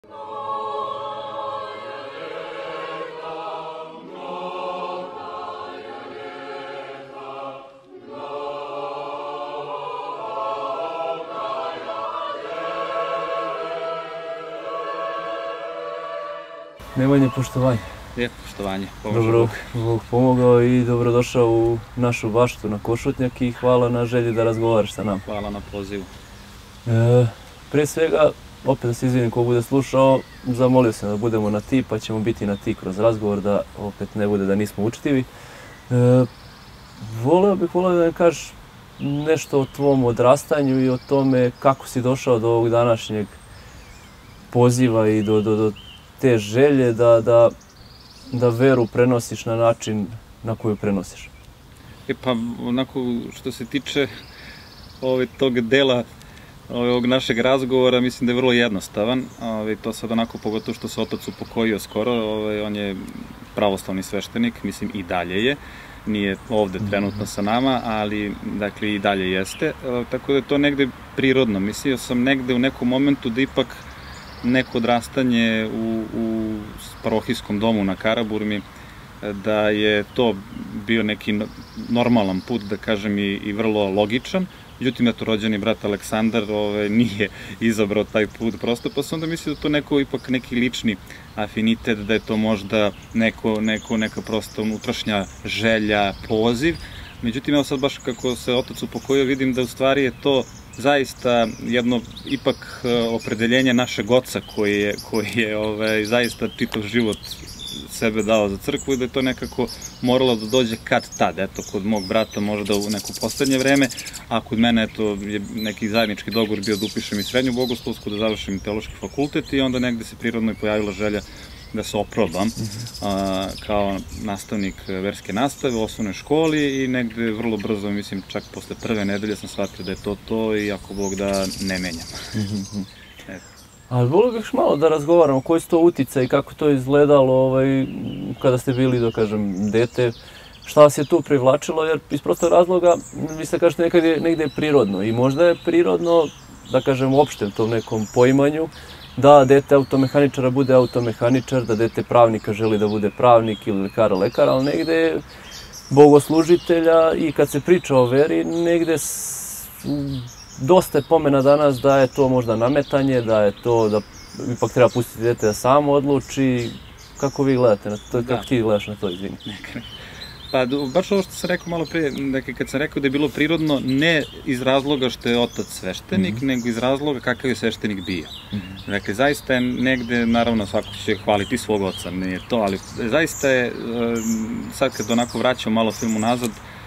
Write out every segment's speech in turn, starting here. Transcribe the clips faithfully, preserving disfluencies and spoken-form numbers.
Nemanje, poštovanje. Lijepo poštovanje. Dobro, Bog pomogao i dobrodošao u našu baštu na Košutnjak i hvala na želji da razgovaraš sa nama. Hvala na pozivu. E, prije svega, opet da se izvinim ko bude slušao, zamolio sam da budemo na ti, pa ćemo biti na ti kroz razgovor, da opet ne bude da nismo učitivi. E, voleo bih, voleo da mi kažeš nešto o tvom odrastanju i o tome kako si došao do ovog današnjeg poziva i do, do, do te želje da, da, da veru prenosiš na način na koju prenosiš. E pa, onako, što se tiče ove, tog dela ovog našeg razgovora, mislim da je vrlo jednostavan. Ove, to sad onako, pogotovo što se otac upokojio skoro, ove, on je pravoslavni sveštenik, mislim i dalje je. Nije ovde trenutno sa nama, ali dakle i dalje jeste. E, tako da je to negde prirodno. Mislio sam negde u nekom momentu da ipak neko odrastanje u, u parohijskom domu na Karaburmi, da je to bio neki normalan put, da kažem, i, i vrlo logičan. Međutim, eto, rođeni brat Aleksandar ove, nije izabrao taj put prosto, pa sam onda mislio da to neko ipak neki lični afinitet, da je to možda neko, neko, neka prosto unutrašnja želja, poziv. Međutim, evo sad baš kako se otac upokojio, vidim da u stvari je to zaista jedno ipak opredeljenje našeg oca koji je, koji je ove, zaista čitav život sebe dao za crkvu i da je to nekako moralo da dođe kad tad. Eto, kod mog brata možda u neko poslednje vreme, a kod mene eto, je neki zajednički dogovor bio da upišem i srednju bogoslovsku, da završim teološki fakultet i onda negde se prirodno i pojavila želja da se oprobam a, kao nastavnik verske nastave u osnovnoj školi i negde vrlo brzo, mislim, čak posle prve nedelje sam shvatio da je to to i ako Bog da ne menjam. Ali volio bih malo da razgovaramo koji su to uticaj i kako to izgledalo ovaj, kada ste bili, da kažem, dete. Šta vas je tu privlačilo, jer iz prostog razloga, vi ste kažete, nekad je negde prirodno i možda je prirodno, da kažem, uopšte u tom nekom poimanju, da dete automehaničara bude automehaničar, da dete pravnika želi da bude pravnik ili lekara lekar, ali negde je bogoslužitelja i kad se priča o veri, negde dosta je pomena danas da je to možda nametanje, da je to da ipak treba pustiti dete da samo odluči. Kako vi gledate na to, kako ti gledaš na to, izvini? Pa, baš ovo što sam rekao malo prije, dakle, kad sam rekao da je bilo prirodno, ne iz razloga što je otac sveštenik, mm-hmm. nego iz razloga kakav je sveštenik bio. Mm-hmm. Dakle, zaista je negde, naravno, svako će hvaliti svog oca, nije to, ali zaista je, sad kad onako vraćam malo filmu nazad,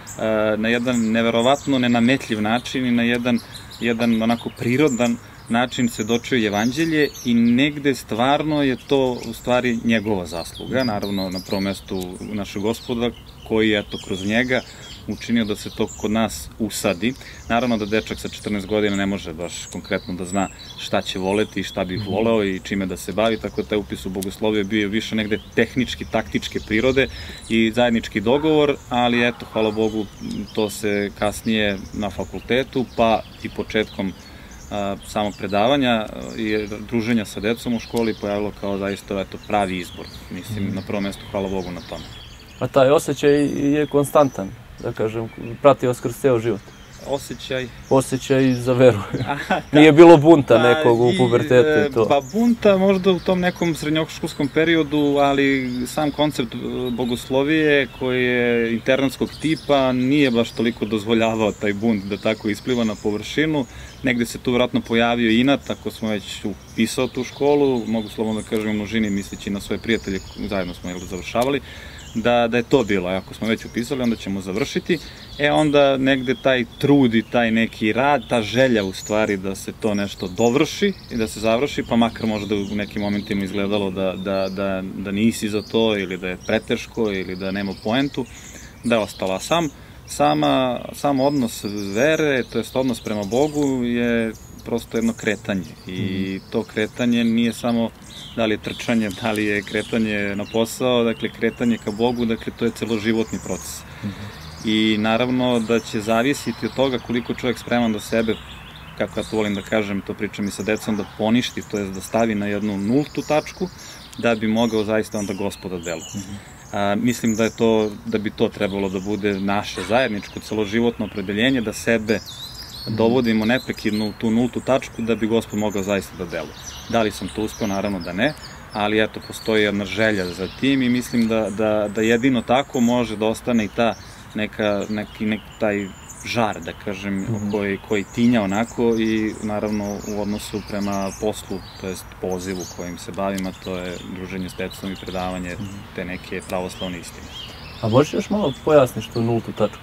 na jedan neverovatno nenametljiv način i na jedan, jedan onako prirodan način se dočuje evanđelje i negde stvarno je to u stvari njegova zasluga, naravno na prvom mestu našeg Gospoda koji je eto kroz njega učinio da se to kod nas usadi. Naravno da dečak sa četrnaest godina ne može baš konkretno da zna šta će voleti i šta bi voleo i čime da se bavi, tako da taj upis u bogoslovije bio više negde tehnički, taktičke prirode i zajednički dogovor, ali eto, hvala Bogu, to se kasnije na fakultetu pa i početkom a, samog predavanja i druženja sa decom u školi pojavilo kao zaista eto, pravi izbor. Mislim, na prvom mestu hvala Bogu na tome. A taj osjećaj je konstantan, da kažem, prati vas kroz ceo život. Osjećaj? Osjećaj za veru. Nije bilo bunta nekog u pubertetu i to. Pa bunta možda u tom nekom srednjoškolskom periodu, ali sam koncept bogoslovije koji je internatskog tipa nije baš toliko dozvoljavao taj bunt da tako ispliva na površinu. Negde se tu vjerojatno pojavio inat, ako smo već upisao tu školu, mogu slobodno da kažem u množini misleći na svoje prijatelje, zajedno smo je završavali, Da, da je to bilo, ako smo već upisali, onda ćemo završiti, e onda negde taj trud i taj neki rad, ta želja u stvari da se to nešto dovrši i da se završi, pa makar možda u nekim momentima izgledalo da, da, da, da nisi za to ili da je preteško ili da nema poentu, da je ostala sam. Sama, sam odnos vere, to jest odnos prema Bogu je prosto jedno kretanje i to kretanje nije samo da li je trčanje, da li je kretanje na posao, dakle kretanje ka Bogu, dakle to je celoživotni proces. I naravno da će zavisiti od toga koliko čovjek spreman da sebe kako ja to volim da kažem, to pričam i sa decom, da poništi, to je da stavi na jednu nultu tačku, da bi mogao zaista onda Gospoda delu. A, mislim da je to, da bi to trebalo da bude naše zajedničko celoživotno opredeljenje, da sebe dovodimo neprekidno u tu nultu tačku da bi Gospod mogao zaista da deluje. Da li sam to uspeo? Naravno da ne, ali eto, postoji jedna želja za tim i mislim da, da, da jedino tako može da ostane i ta neka, neki, neki taj žar, da kažem, mm -hmm. koji, koji tinja onako i naravno u odnosu prema poslu, to jest pozivu kojim se bavim, a to je druženje s decom i predavanje mm -hmm. te neke pravoslavne istine. A možeš još malo pojasniš tu nultu tačku?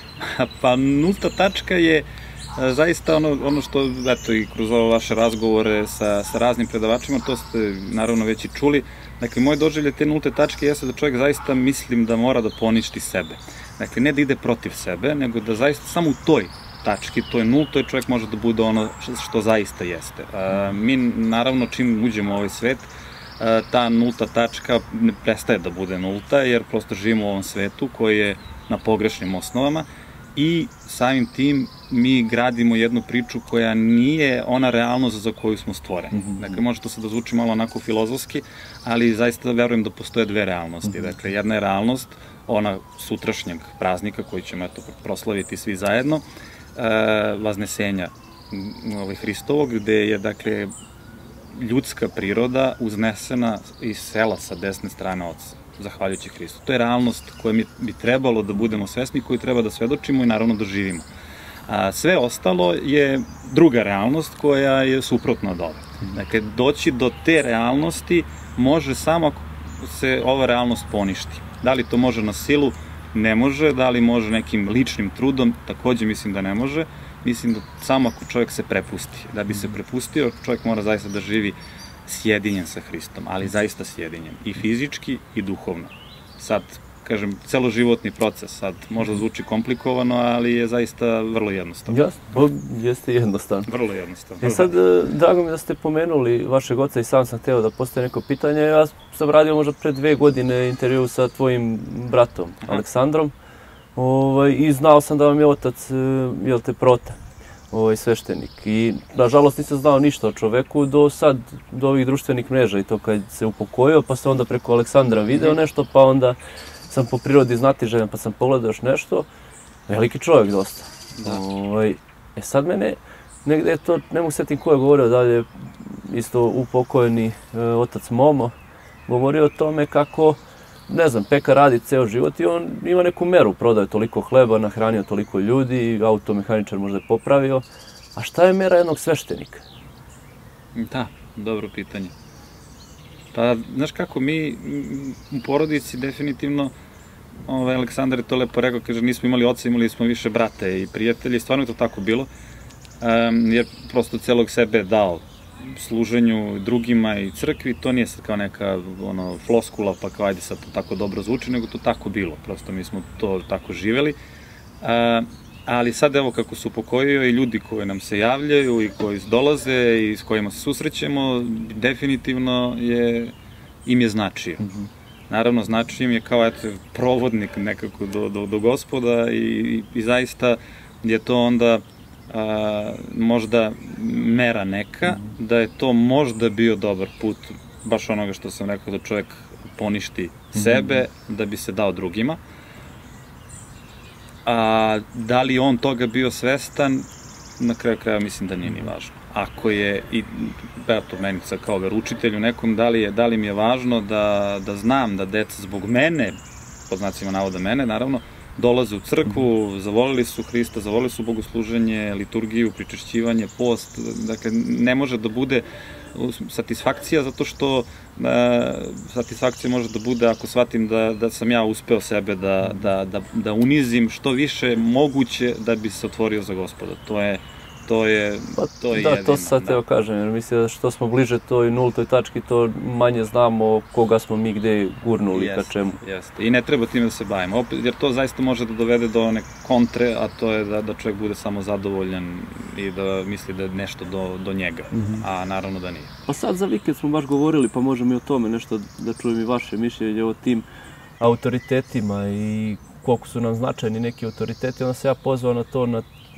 Pa nulta tačka je zaista ono, ono što, eto, i kroz ove vaše razgovore sa, sa raznim predavačima, to ste naravno već i čuli. Dakle, moje doživlje te nulte tačke jeste da čovjek zaista mislim da mora da poništi sebe. Dakle, ne da ide protiv sebe, nego da zaista samo u toj tački, toj nultoj, čovjek može da bude ono što zaista jeste. A, mi, naravno, čim uđemo u ovaj svet, a, ta nulta tačka ne prestaje da bude nulta, jer prosto živimo u ovom svetu koji je na pogrešnim osnovama i samim tim mi gradimo jednu priču koja nije ona realnost za koju smo stvoreni. Mm -hmm. Dakle, može to se da zvuči malo onako filozofski, ali zaista verujem da postoje dve realnosti. Mm -hmm. Dakle, jedna je realnost, ona sutrašnjeg praznika koji ćemo eto proslaviti svi zajedno, e, Vaznesenja ovaj, Hristovog, gde je, dakle, ljudska priroda uznesena iz sela sa desne strane Oca, zahvaljujući Hristu. To je realnost koja mi bi trebalo da budemo svesni, koju treba da svedočimo i naravno da živimo. A sve ostalo je druga realnost koja je suprotna od ove. Dakle, doći do te realnosti može samo ako se ova realnost poništi. Da li to može na silu? Ne može. Da li može nekim ličnim trudom? Takođe mislim da ne može. Mislim da samo ako čovjek se prepusti. Da bi se prepustio, čovjek mora zaista da živi sjedinjen sa Hristom, ali zaista sjedinjen. I fizički i duhovno. Sad, kažem, celoživotni proces, sad možda zvuči komplikovano, ali je zaista vrlo jednostavno. Jasno, jeste jednostavno. Vrlo jednostavno. E sad, drago mi da ste pomenuli vašeg oca i sam sam hteo da postoje neko pitanje. Ja sam radio možda pre dve godine intervju sa tvojim bratom, Aha. Aleksandrom, ovaj, i znao sam da vam je otac, jel te, Prota, ovaj, sveštenik. I, nažalost, nisam znao ništa o čoveku do sad, do ovih društvenih mreža i to kad se upokojio, pa sam onda preko Aleksandra video nešto, pa onda sam po prirodi znatiželjan, pa sam pogledao još nešto. Veliki čovjek dosta. Da. Ovaj, e sad mene, negde je to, ne mogu setim ko je govorio dalje, isto upokojeni e, otac Momo, govorio o tome kako, ne znam, pekar radi ceo život i on ima neku meru, prodaje toliko hleba, nahranio toliko ljudi, automehaničar možda je popravio. A šta je mera jednog sveštenika? Da, dobro pitanje. Pa, znaš kako, mi u porodici definitivno, ovaj, Aleksandar je to lepo rekao, kaže, nismo imali oca, imali smo više brate i prijatelji, stvarno je to tako bilo, um, jer prosto celog sebe dao služenju drugima i crkvi, to nije sad kao neka ono, floskula, pa kao ajde sad to tako dobro zvuči, nego to tako bilo, prosto mi smo to tako živeli. Uh, ali sad evo kako se upokojio i ljudi koji nam se javljaju i koji dolaze i s kojima se susrećemo, definitivno je, im je značio. Mm-hmm. Naravno, značio im je kao eto, provodnik nekako do, do, do Gospoda i, i, i zaista je to onda a, možda mera neka, mm-hmm. da je to možda bio dobar put, baš onoga što sam rekao, da čovjek poništi mm-hmm. sebe da bi se dao drugima. A da li on toga bio svestan, na kraju kraja mislim da nije ni važno. Ako je, i eto, meni sad kao veručitelju nekom, da li, je, da li mi je važno da, da znam da deca zbog mene, po znacima navoda mene, naravno, dolaze u crkvu, zavolili su Hrista, zavolili su bogosluženje, liturgiju, pričešćivanje, post, dakle, ne može da bude satisfakcija, zato što e, satisfakcija može da bude ako shvatim da, da sam ja uspeo sebe da, da, da, da unizim što više moguće da bi se otvorio za Gospoda. To je, to je, to je da, jedino. To sad teo kažem, jer mislim da što smo bliže toj nultoj tački, to manje znamo koga smo mi gde gurnuli, ka čemu. Jeste, i ne treba time da se bavimo, opet, jer to zaista može da dovede do one kontre, a to je da, da čovjek bude samo zadovoljan i da misli da je nešto do, do njega, mm-hmm. a naravno da nije. Pa sad za vikend smo baš govorili, pa možemo i o tome nešto da čujem i vaše mišljenje o tim autoritetima i koliko su nam značajni neki autoriteti, onda se ja pozvao na to, na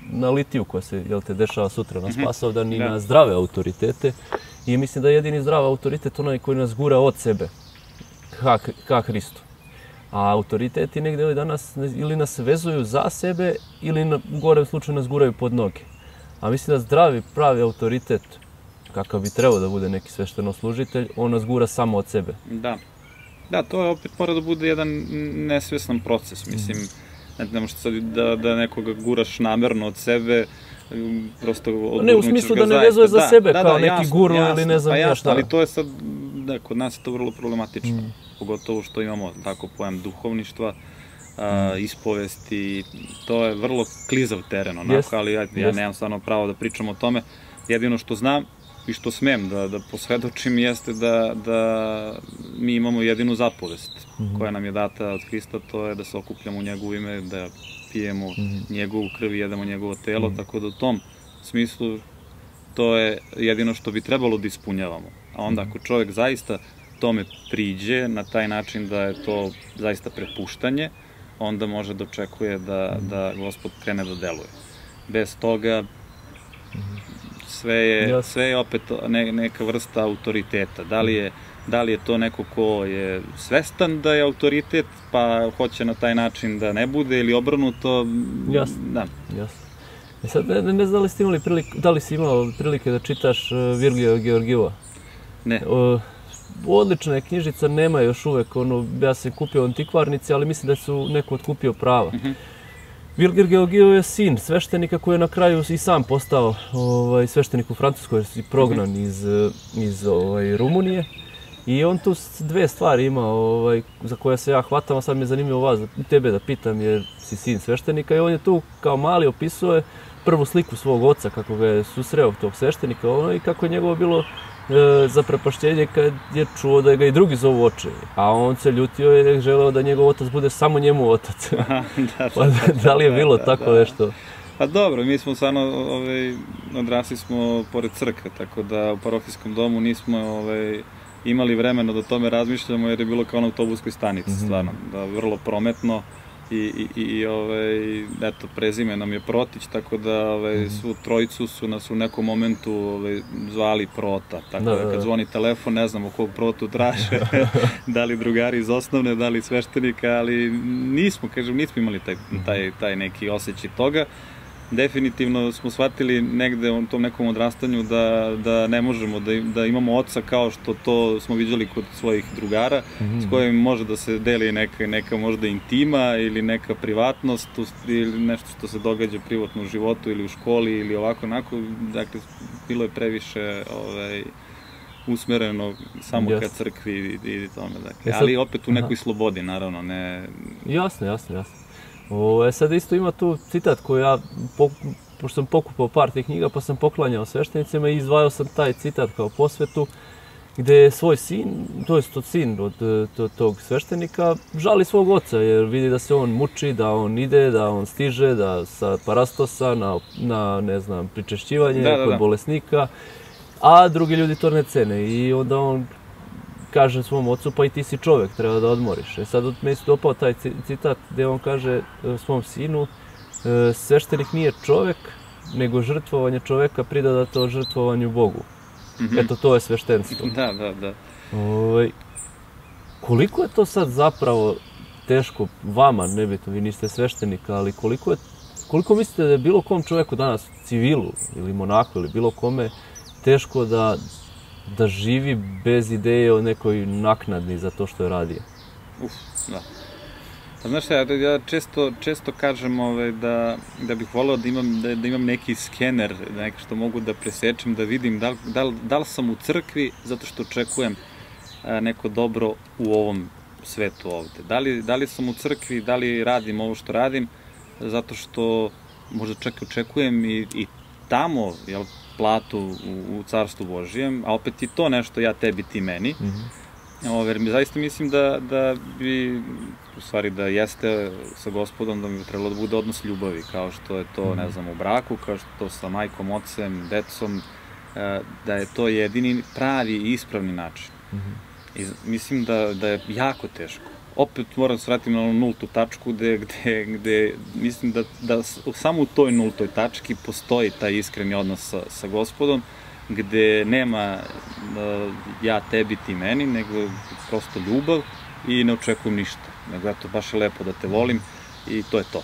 na litiju koja se, jel te, dešava sutra na Spasovdan i na zdrave autoritete. I mislim da je jedini zdrav autoritet onaj koji nas gura od sebe ka, ka Hristu. A autoriteti negde danas ili nas vezuju za sebe ili na gorem slučaju nas guraju pod noge. A mislim da zdravi, pravi autoritet, kakav bi trebao da bude neki sveštenoslužitelj, on nas gura samo od sebe. Da. Da, to je opet mora da bude jedan nesvestan proces, mislim, ne, ne možeš sad da, da nekoga guraš namerno od sebe, prosto odgurnućeš ga Ne, u smislu da ne vezuje za da, sebe da, kao da, neki jasno, guru jasno, ili ne znam pa ja jasno, šta. ali to je sad, da, kod nas je to vrlo problematično, mm. pogotovo što imamo tako pojam duhovništva, a, mm. ispovesti, to je vrlo klizav teren, onako, yes. ali ja, ja yes. nemam stvarno pravo da pričam o tome, jedino što znam i što smem da, da posvedočim jeste da, da mi imamo jedinu zapovest mm-hmm. koja nam je data od Hrista, to je da se okupljamo u njegovo ime, da pijemo mm-hmm. njegovu krv i jedemo njegovo telo, mm-hmm. tako da u tom smislu to je jedino što bi trebalo da ispunjavamo. A onda ako čovjek zaista tome priđe na taj način da je to zaista prepuštanje, onda može da očekuje da, da Gospod krene da deluje. Bez toga sve je, sve je opet ne, neka vrsta autoriteta. Da li je, da li je to neko ko je svestan da je autoritet, pa hoće na taj način da ne bude, ili obrnuto. Jasno, da. jasno. E sad, ne, ne znam da li si imali prilike, da li si imao prilike da čitaš uh, Virgilija Georgijeva? Ne. Uh, odlična je knjižica, nema još uvek, ono, ja sam kupio u antikvarnici, ali mislim da su neko otkupio prava. Uh-huh. Virgil Georgijev je sin sveštenika koji je na kraju i sam postao ovaj, sveštenik u Francuskoj, jer je prognan uh-huh. iz, iz ovaj, Rumunije. I on tu dve stvari ima ovaj, za koje se ja hvatam, a sad mi je zanimljivo vas, tebe da pitam jer si sin sveštenika. I on je tu kao mali opisuje prvu sliku svog oca, kako ga je susreo tog sveštenika, ono, i kako je njegovo bilo e, zaprepašćenje kad je čuo da ga i drugi zovu oče. A on se ljutio jer je želeo da njegov otac bude samo njemu otac. Aha, da, da, da, da li je bilo da, tako da, nešto? Pa dobro, mi smo stvarno, ovaj, odrasli smo pored crkve, tako da u parohijskom domu nismo ovaj, imali vremena da o tome razmišljamo jer je bilo kao na autobuskoj stanici, mm-hmm. stvarno, da, vrlo prometno. I, i, i ovaj, eto, prezime nam je Protić, tako da ovaj, mm-hmm. svu trojicu su nas u nekom momentu ovaj, zvali Prota, tako da, da kad zvoni telefon ne znamo kog Protu traže, da li drugari iz osnovne, da li sveštenika, ali nismo, kažem, nismo imali taj, taj, taj neki osjećaj toga. Definitivno smo shvatili negde u tom nekom odrastanju da, da ne možemo, da, da imamo oca kao što to smo viđali kod svojih drugara, mm-hmm. s kojim može da se deli neka, neka možda intima ili neka privatnost ili nešto što se događa privatno u životu ili u školi ili ovako onako. Dakle, bilo je previše ovaj, usmereno samo yes. ka crkvi i, i tome. Dakle. Sad, ali opet u nekoj aha. slobodi, naravno. Ne... Jasno, jasno, jasno. O, e, sad isto ima tu citat koji ja, po, pošto sam pokupao par tih knjiga, pa sam poklanjao sveštenicima i izdvajao sam taj citat kao posvetu, gde je svoj sin, to je to sin od to, tog sveštenika, žali svog oca jer vidi da se on muči, da on ide, da on stiže, da sa parastosa na, na ne znam, pričešćivanje da, da, kod da. bolesnika, a drugi ljudi to ne cene i onda on kaže svom ocu, pa i ti si čovjek, treba da odmoriš. E sad mi se dopao taj citat gdje on kaže svom sinu, sveštenik nije čovjek, nego žrtvovanje čovjeka pridadato žrtvovanju Bogu. Mm-hmm. Eto, to je sveštenstvo. Da, da, da. Ovaj, koliko je to sad zapravo teško vama, nebitno, vi niste sveštenika, ali koliko je, koliko mislite da je bilo kom čovjeku danas, civilu ili monaku ili bilo kome, teško da da živi bez ideje o nekoj naknadni za to što je radio? Uf, da. Pa znaš šta, ja često, često kažem ovaj, da, da bih voleo da imam, da, da imam neki skener, neki što mogu da presečem, da vidim da, da, da li sam u crkvi zato što očekujem a, neko dobro u ovom svetu ovde. Da li, da li sam u crkvi, da li radim ovo što radim, zato što možda čak očekujem i, i tamo, jel, platu u, u Carstvu Božijem, a opet i to nešto ja tebi, ti meni. Mm-hmm. Ove, zaista mislim da, da bi, u stvari da jeste sa Gospodom, da mi trebalo da bude odnos ljubavi, kao što je to, mm-hmm. ne znam, u braku, kao što je to sa majkom, ocem, decom, da je to jedini pravi i ispravni način. Mm-hmm. I mislim da, da je jako teško opet moram se vratiti na onu nultu tačku gde, gde, gde mislim da, da samo u toj nultoj tački postoji taj iskreni odnos sa, sa Gospodom, gde nema uh, ja tebi ti meni, nego prosto ljubav i ne očekujem ništa. Nego eto, baš je lepo da te volim i to je to.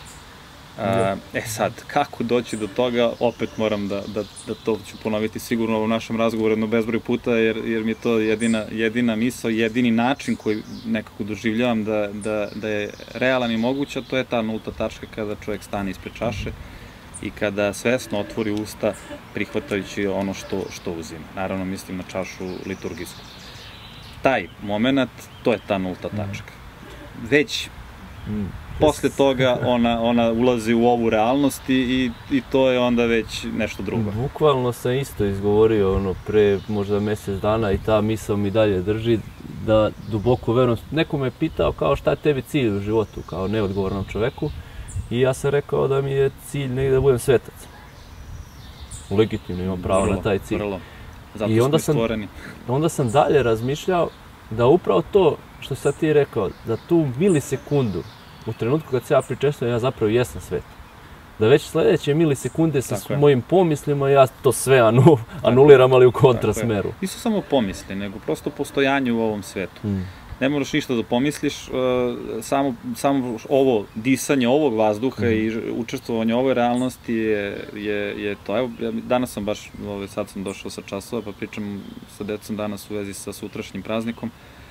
A, e sad, kako doći do toga, opet moram da, da, da to ću ponoviti sigurno u našem razgovoru jedno bezbroj puta, jer, jer mi je to jedina, jedina misao, jedini način koji nekako doživljavam da, da, da je realan i moguć, a to je ta nulta tačka kada čovjek stane ispred čaše i kada svesno otvori usta prihvatajući ono što, što uzima. Naravno, mislim na čašu liturgijsku. Taj moment, to je ta nulta tačka. Već posle toga ona, ona ulazi u ovu realnost i, i to je onda već nešto drugo. Bukvalno sam isto izgovorio ono, pre možda mjesec dana i ta misao mi dalje drži da duboko verujem. Neko me pitao kao šta je tebi cilj u životu kao neodgovornom čoveku i ja sam rekao da mi je cilj negdje da budem svetac. Legitimno imam pravo vrlo, na taj cilj. Vrlo. Zato I onda smo sam, stvoreni. onda sam dalje razmišljao da upravo to što sad ti rekao, da tu milisekundu u trenutku kad se ja pričestujem, ja zapravo jesam svet. Da već sledeće milisekunde sa s mojim pomislima ja to sve anu, anuliram, ali u kontrasmeru. Nisu samo pomisli, nego prosto postojanje u ovom svetu. Mm. Ne moraš ništa da pomisliš, uh, samo, samo ovo disanje ovog vazduha mm. i učestvovanje u ovoj realnosti je, je, je to. Evo, danas sam baš, ove, sad sam došao sa časova, pa pričam sa decom danas u vezi sa sutrašnjim praznikom.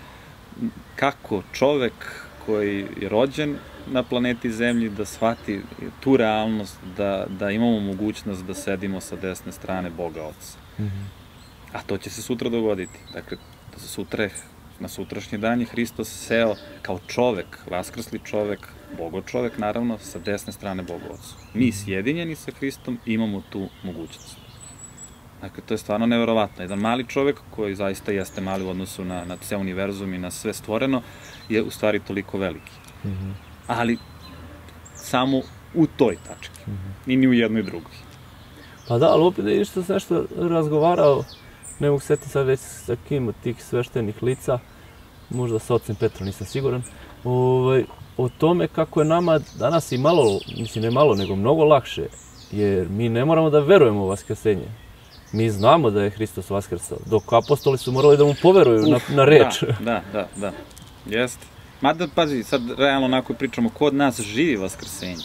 Kako čovek koji je rođen na planeti Zemlji da shvati tu realnost da, da imamo mogućnost da sedimo sa desne strane Boga Oca. Mm-hmm. A to će se sutra dogoditi. Dakle, sutra, na sutrašnji dan je Hristos seo kao čovek, vaskrsli čovek, Bogo čovek, naravno, sa desne strane Boga Oca. Mi sjedinjeni sa Hristom imamo tu mogućnost. Dakle, to je stvarno neverovatno. Jedan mali čovek, koji zaista jeste mali u odnosu na, na ceo univerzum i na sve stvoreno, je u stvari toliko veliki. Mm-hmm. Ali samo u toj tački. Mm-hmm. I ni u jednoj drugoj. Pa da, ali opet da išto sam nešto razgovarao, ne mogu setiti sad već sa kim od tih sveštenih lica, možda sa ocem Petrom, nisam siguran, ovaj, o tome kako je nama danas i malo, mislim ne malo, nego mnogo lakše, jer mi ne moramo da verujemo u vaskrsenje. Mi znamo da je Hristos vaskrsao, dok apostoli su morali da mu poveruju Uf, na, na reč. Da, da, da, da. Jeste. Mada, pazi, sad realno onako pričamo, ko od nas živi vaskrsenje?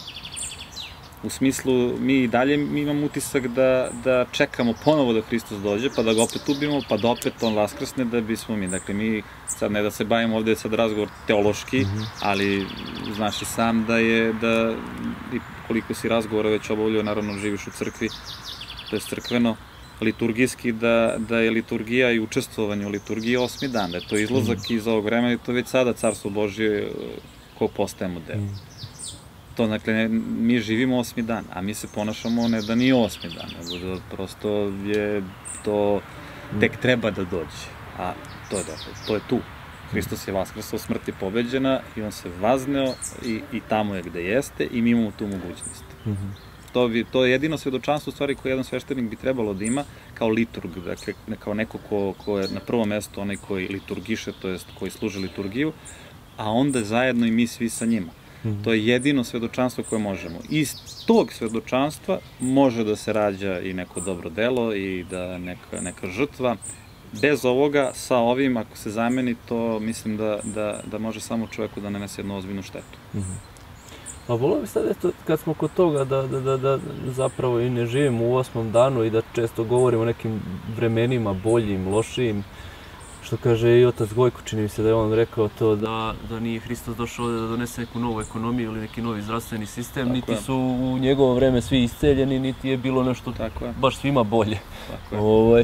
U smislu, mi i dalje mi imamo utisak da, da čekamo ponovo da Hristos dođe, pa da ga opet ubijemo, pa da opet on vaskrsne da bismo mi. Dakle, mi sad ne da se bavimo ovde sad razgovor teološki, mm-hmm. ali znaš i sam da je, da i koliko si razgovora već obavljao, naravno živiš u crkvi, to je crkveno, liturgijski, da, da je liturgija i učestvovanje u liturgiji osmi dan, da je to izlazak mm. iz ovog vremena i to već sada Carstvo Božje ko postajemo deo. Mm. To, dakle, ne, mi živimo osmi dan, a mi se ponašamo ne da nije osmi dan, nego da prosto je to tek treba da dođe, a to je dakle, to je tu. Hristos je vaskrsao, smrt je pobeđena i on se vazneo i, i tamo je gde jeste i mi imamo tu mogućnost. Mm-hmm. To, bi, to je jedino svedočanstvo stvari koje jedan sveštenik bi trebalo da ima kao liturg, dakle kao neko ko, ko je na prvom mestu onaj koji liturgiše, to jest koji služi liturgiju, a onda zajedno i mi svi sa njima. Mm-hmm. To je jedino svedočanstvo koje možemo. Iz tog svedočanstva može da se rađa i neko dobro delo i da neka, neka žrtva. Bez ovoga, sa ovim, ako se zameni, to mislim da, da, da može samo čovjeku da nanese jednu ozbiljnu štetu. Mm-hmm. Pa volio bi sad, eto, kad smo kod toga da, da, da, da zapravo i ne živimo u osmom danu i da često govorimo o nekim vremenima boljim, lošijim, što kaže i otac Gojko, čini mi se da je on rekao to da, da nije Hristos došao da donese neku novu ekonomiju ili neki novi zdravstveni sistem, tako niti je. Su u njegovo vreme svi isceljeni, niti je bilo nešto tako baš svima bolje. Tako je. Ovaj,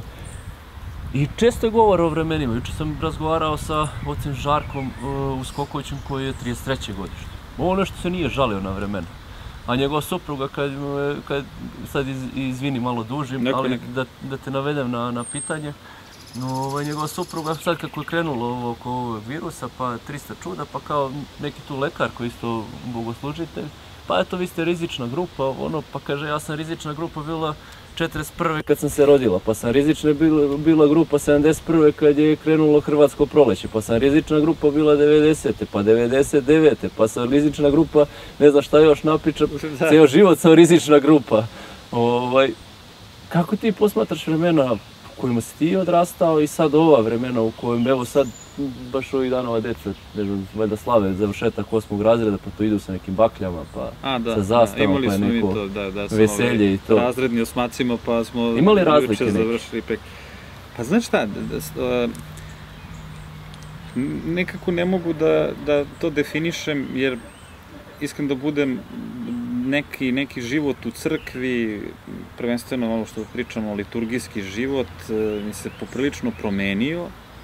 I često je govor o vremenima. Juče sam razgovarao sa ocem Žarkom uh, Uskokovićem koji je trideset treće godište. Ovo nešto se nije žalio na vremena. A njegova supruga, kad, kad sad iz, izvini malo dužim, neko, ali neko. Da, da te navedem na, na pitanje, no, ovaj, njegova supruga sad kako je krenulo ovo oko ovog virusa, pa trista čuda, pa kao neki tu lekar koji isto bogoslužitelj, pa eto vi ste rizična grupa, ono, pa kaže ja sam rizična grupa bila četrdeset prve kad sam se rodila, pa sam rizična bila, bila grupa sedamdeset prve kad je krenulo hrvatsko proleće, pa sam rizična grupa bila devedesete, pa devedeset devete, pa sam rizična grupa, ne znam šta još napričam, ceo život sam rizična grupa. Ovaj, kako ti posmatraš vremena u kojima si ti odrastao i sad ova vremena u kojem, evo sad, baš ovih dana ova deca, ne znam, valjda slave završetak osmog razreda, pa to idu sa nekim bakljama, pa A, da, sa zastavom, da, pa je neko to, da, da, veselje i to. Razredni osmacima, pa smo imali razlike neke? Završili pek... Pa znaš šta, da, da, uh, nekako ne mogu da, da to definišem, jer iskreno da budem neki, neki život u crkvi, prvenstveno ovo što pričamo, liturgijski život, uh, mi se poprilično promenio.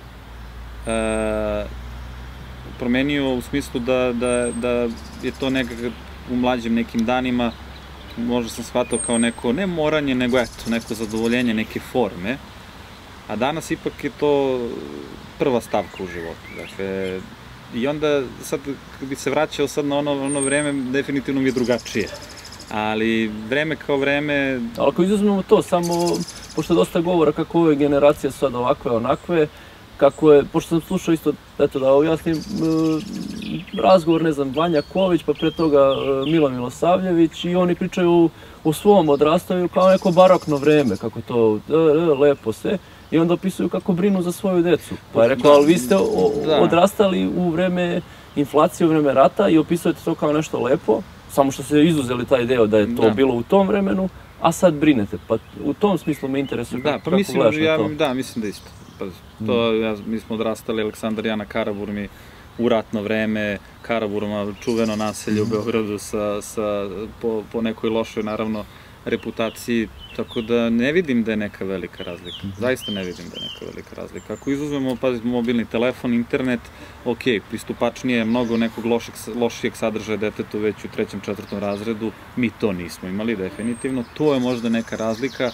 Uh, promenio u smislu da, da, da je to nekako u mlađim nekim danima možda sam shvatao kao neko, ne moranje, nego eto, neko zadovoljenje, neke forme, a danas ipak je to prva stavka u životu, dakle, i onda sad, kad bi se vraćao sad na ono, ono vreme, definitivno mi je drugačije, ali vreme kao vreme... Ali ako izuzmemo to, samo, pošto je dosta govora kako ove generacije su sad ovakve, onakve, kako je, pošto sam slušao isto, eto da objasnim, razgovor, ne znam, Vanja Ković, pa pre toga Milo Milosavljević i oni pričaju o svom odrastanju kao neko barokno vreme, kako je to lepo sve, i onda opisuju kako brinu za svoju decu. Pa je rekao, ali vi ste odrastali u vreme inflacije, u vreme rata i opisujete to kao nešto lepo, samo što ste izuzeli taj deo da je to bilo u tom vremenu, a sad brinete. Pa u tom smislu me interesuje kako gledaš na to. Da, mislim da isto. To, ja, mi smo odrastali, Aleksandar i Ana Karaburmi, u ratno vreme, Karaburma, čuveno naselje u Beogradu sa, sa, po, po nekoj lošoj, naravno, reputaciji, tako da ne vidim da je neka velika razlika. Zaista ne vidim da je neka velika razlika. Ako izuzmemo, pazite, mobilni telefon, internet, ok, pristupačnije je mnogo nekog lošeg, lošijeg sadržaja detetu već u trećem, četvrtom razredu, mi to nismo imali, definitivno. To je možda neka razlika,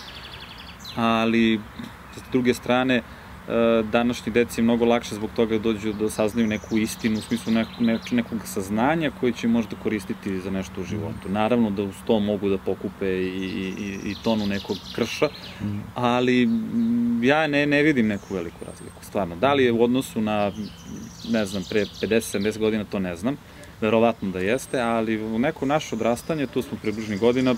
ali s druge strane, današnji deci je mnogo lakše zbog toga da dođu da saznaju neku istinu, u smislu nekog, nekog saznanja koji će možda koristiti za nešto u životu. Naravno da uz to mogu da pokupe i, i, i tonu nekog krša, ali ja ne, ne vidim neku veliku razliku, stvarno. Da li je u odnosu na, ne znam, pre pedeset sedamdeset godina, to ne znam, verovatno da jeste, ali u neko naše odrastanje, tu smo približnih godina,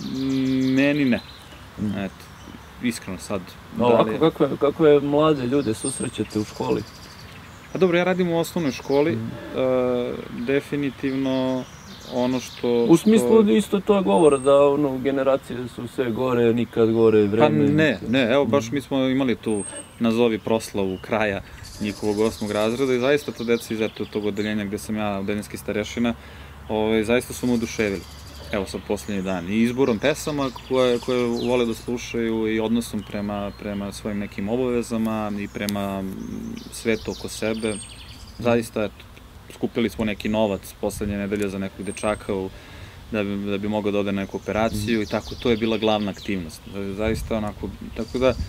meni ne. Eto. Iskreno sad. Ovako, kakve, kakve mlade ljude susrećete u školi? Pa dobro, ja radim u osnovnoj školi, mm. uh, definitivno ono što... U smislu što... isto to govora, da ono, generacije su sve gore, nikad gore vreme. Pa ne, ne, evo baš mi smo imali tu, nazovi, proslavu kraja njihovog osmog razreda i zaista to deca iz tog odeljenja gde sam ja, odeljenski starešina, ovaj, zaista su me oduševili. Evo sad posljednji dan. I izborom pesama koje, koje vole da slušaju i odnosom prema, prema svojim nekim obavezama i prema svetu oko sebe. Zaista, eto, skupili smo neki novac poslednje nedelje za nekog dečaka u, da, bi, da bi mogao da ode na neku operaciju i tako, to je bila glavna aktivnost. Zaista onako, tako da,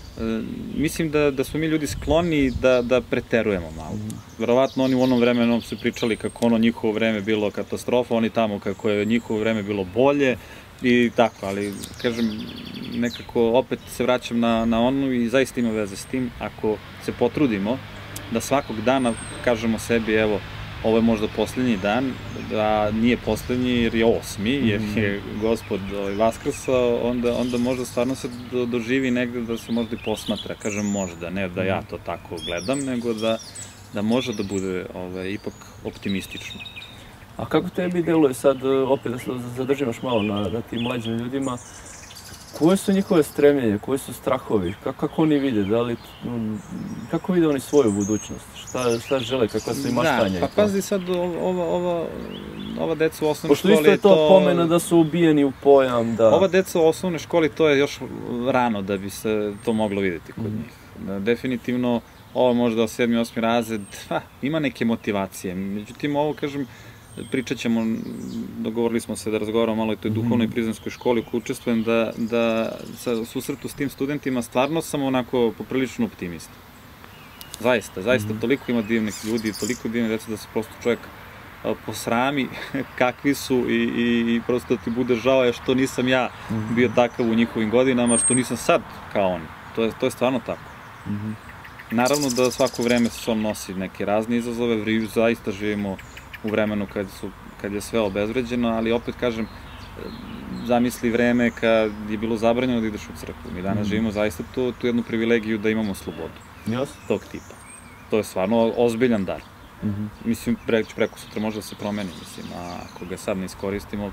mislim da, da smo mi ljudi skloni da, da preterujemo malo. Verovatno oni u onom vremenu su pričali kako ono njihovo vreme bilo katastrofa, oni tamo kako je njihovo vreme bilo bolje i tako, ali kažem, nekako opet se vraćam na, na onu i zaista ima veze s tim, ako se potrudimo da svakog dana kažemo sebi, evo, ovo je možda poslednji dan, a nije poslednji jer je osmi, jer je Gospod vaskrsao, onda, onda možda stvarno se do, doživi negde da se možda i posmatra, kažem možda, ne da ja to tako gledam, nego da, da može da bude ovaj, ipak optimistično. A kako tebi deluje sad, opet da se zadržimo još malo na, na tim mlađim ljudima, koje su njihove stremljenje, koji su strahovi, kako, kako oni vide, da li, kako vide oni svoju budućnost, šta, šta žele, kakva su im maštanja? Da, pa pazi sad, ova, ova, ova deca u osnovnoj Pošto školi... Pošto isto je to, to pomena da su ubijeni u pojam, da... Ova deca u osnovnoj školi, to je još rano da bi se to moglo videti kod mm. njih. Definitivno, ovo možda sedmi, osmi razred, ha, ima neke motivacije, međutim, ovo, kažem, pričat ćemo, dogovorili smo se da razgovaramo malo o toj duhovnoj prizemskoj školi u kojoj učestvujem, da, da sa susretu s tim studentima stvarno sam onako poprilično optimista. Zaista, zaista, toliko ima divnih ljudi, toliko divne dece da se prosto čovjek posrami kakvi su i, i, i prosto ti bude žao što nisam ja bio takav u njihovim godinama, što nisam sad kao oni. To je, to je stvarno tako. Mhm. Naravno da svako vreme sa sobom nosi neke razne izazove, vri- zaista živimo u vremenu kad, su, kad je sve obezvređeno, ali opet kažem, zamisli vreme kad je bilo zabranjeno da ideš u crkvu. Mi danas živimo zaista tu, tu jednu privilegiju da imamo slobodu Jasno. tog tipa. To je stvarno ozbiljan dar. Mhm. Mislim, pre, preko sutra može da se promeni, mislim, a ako ga sad ne iskoristimo...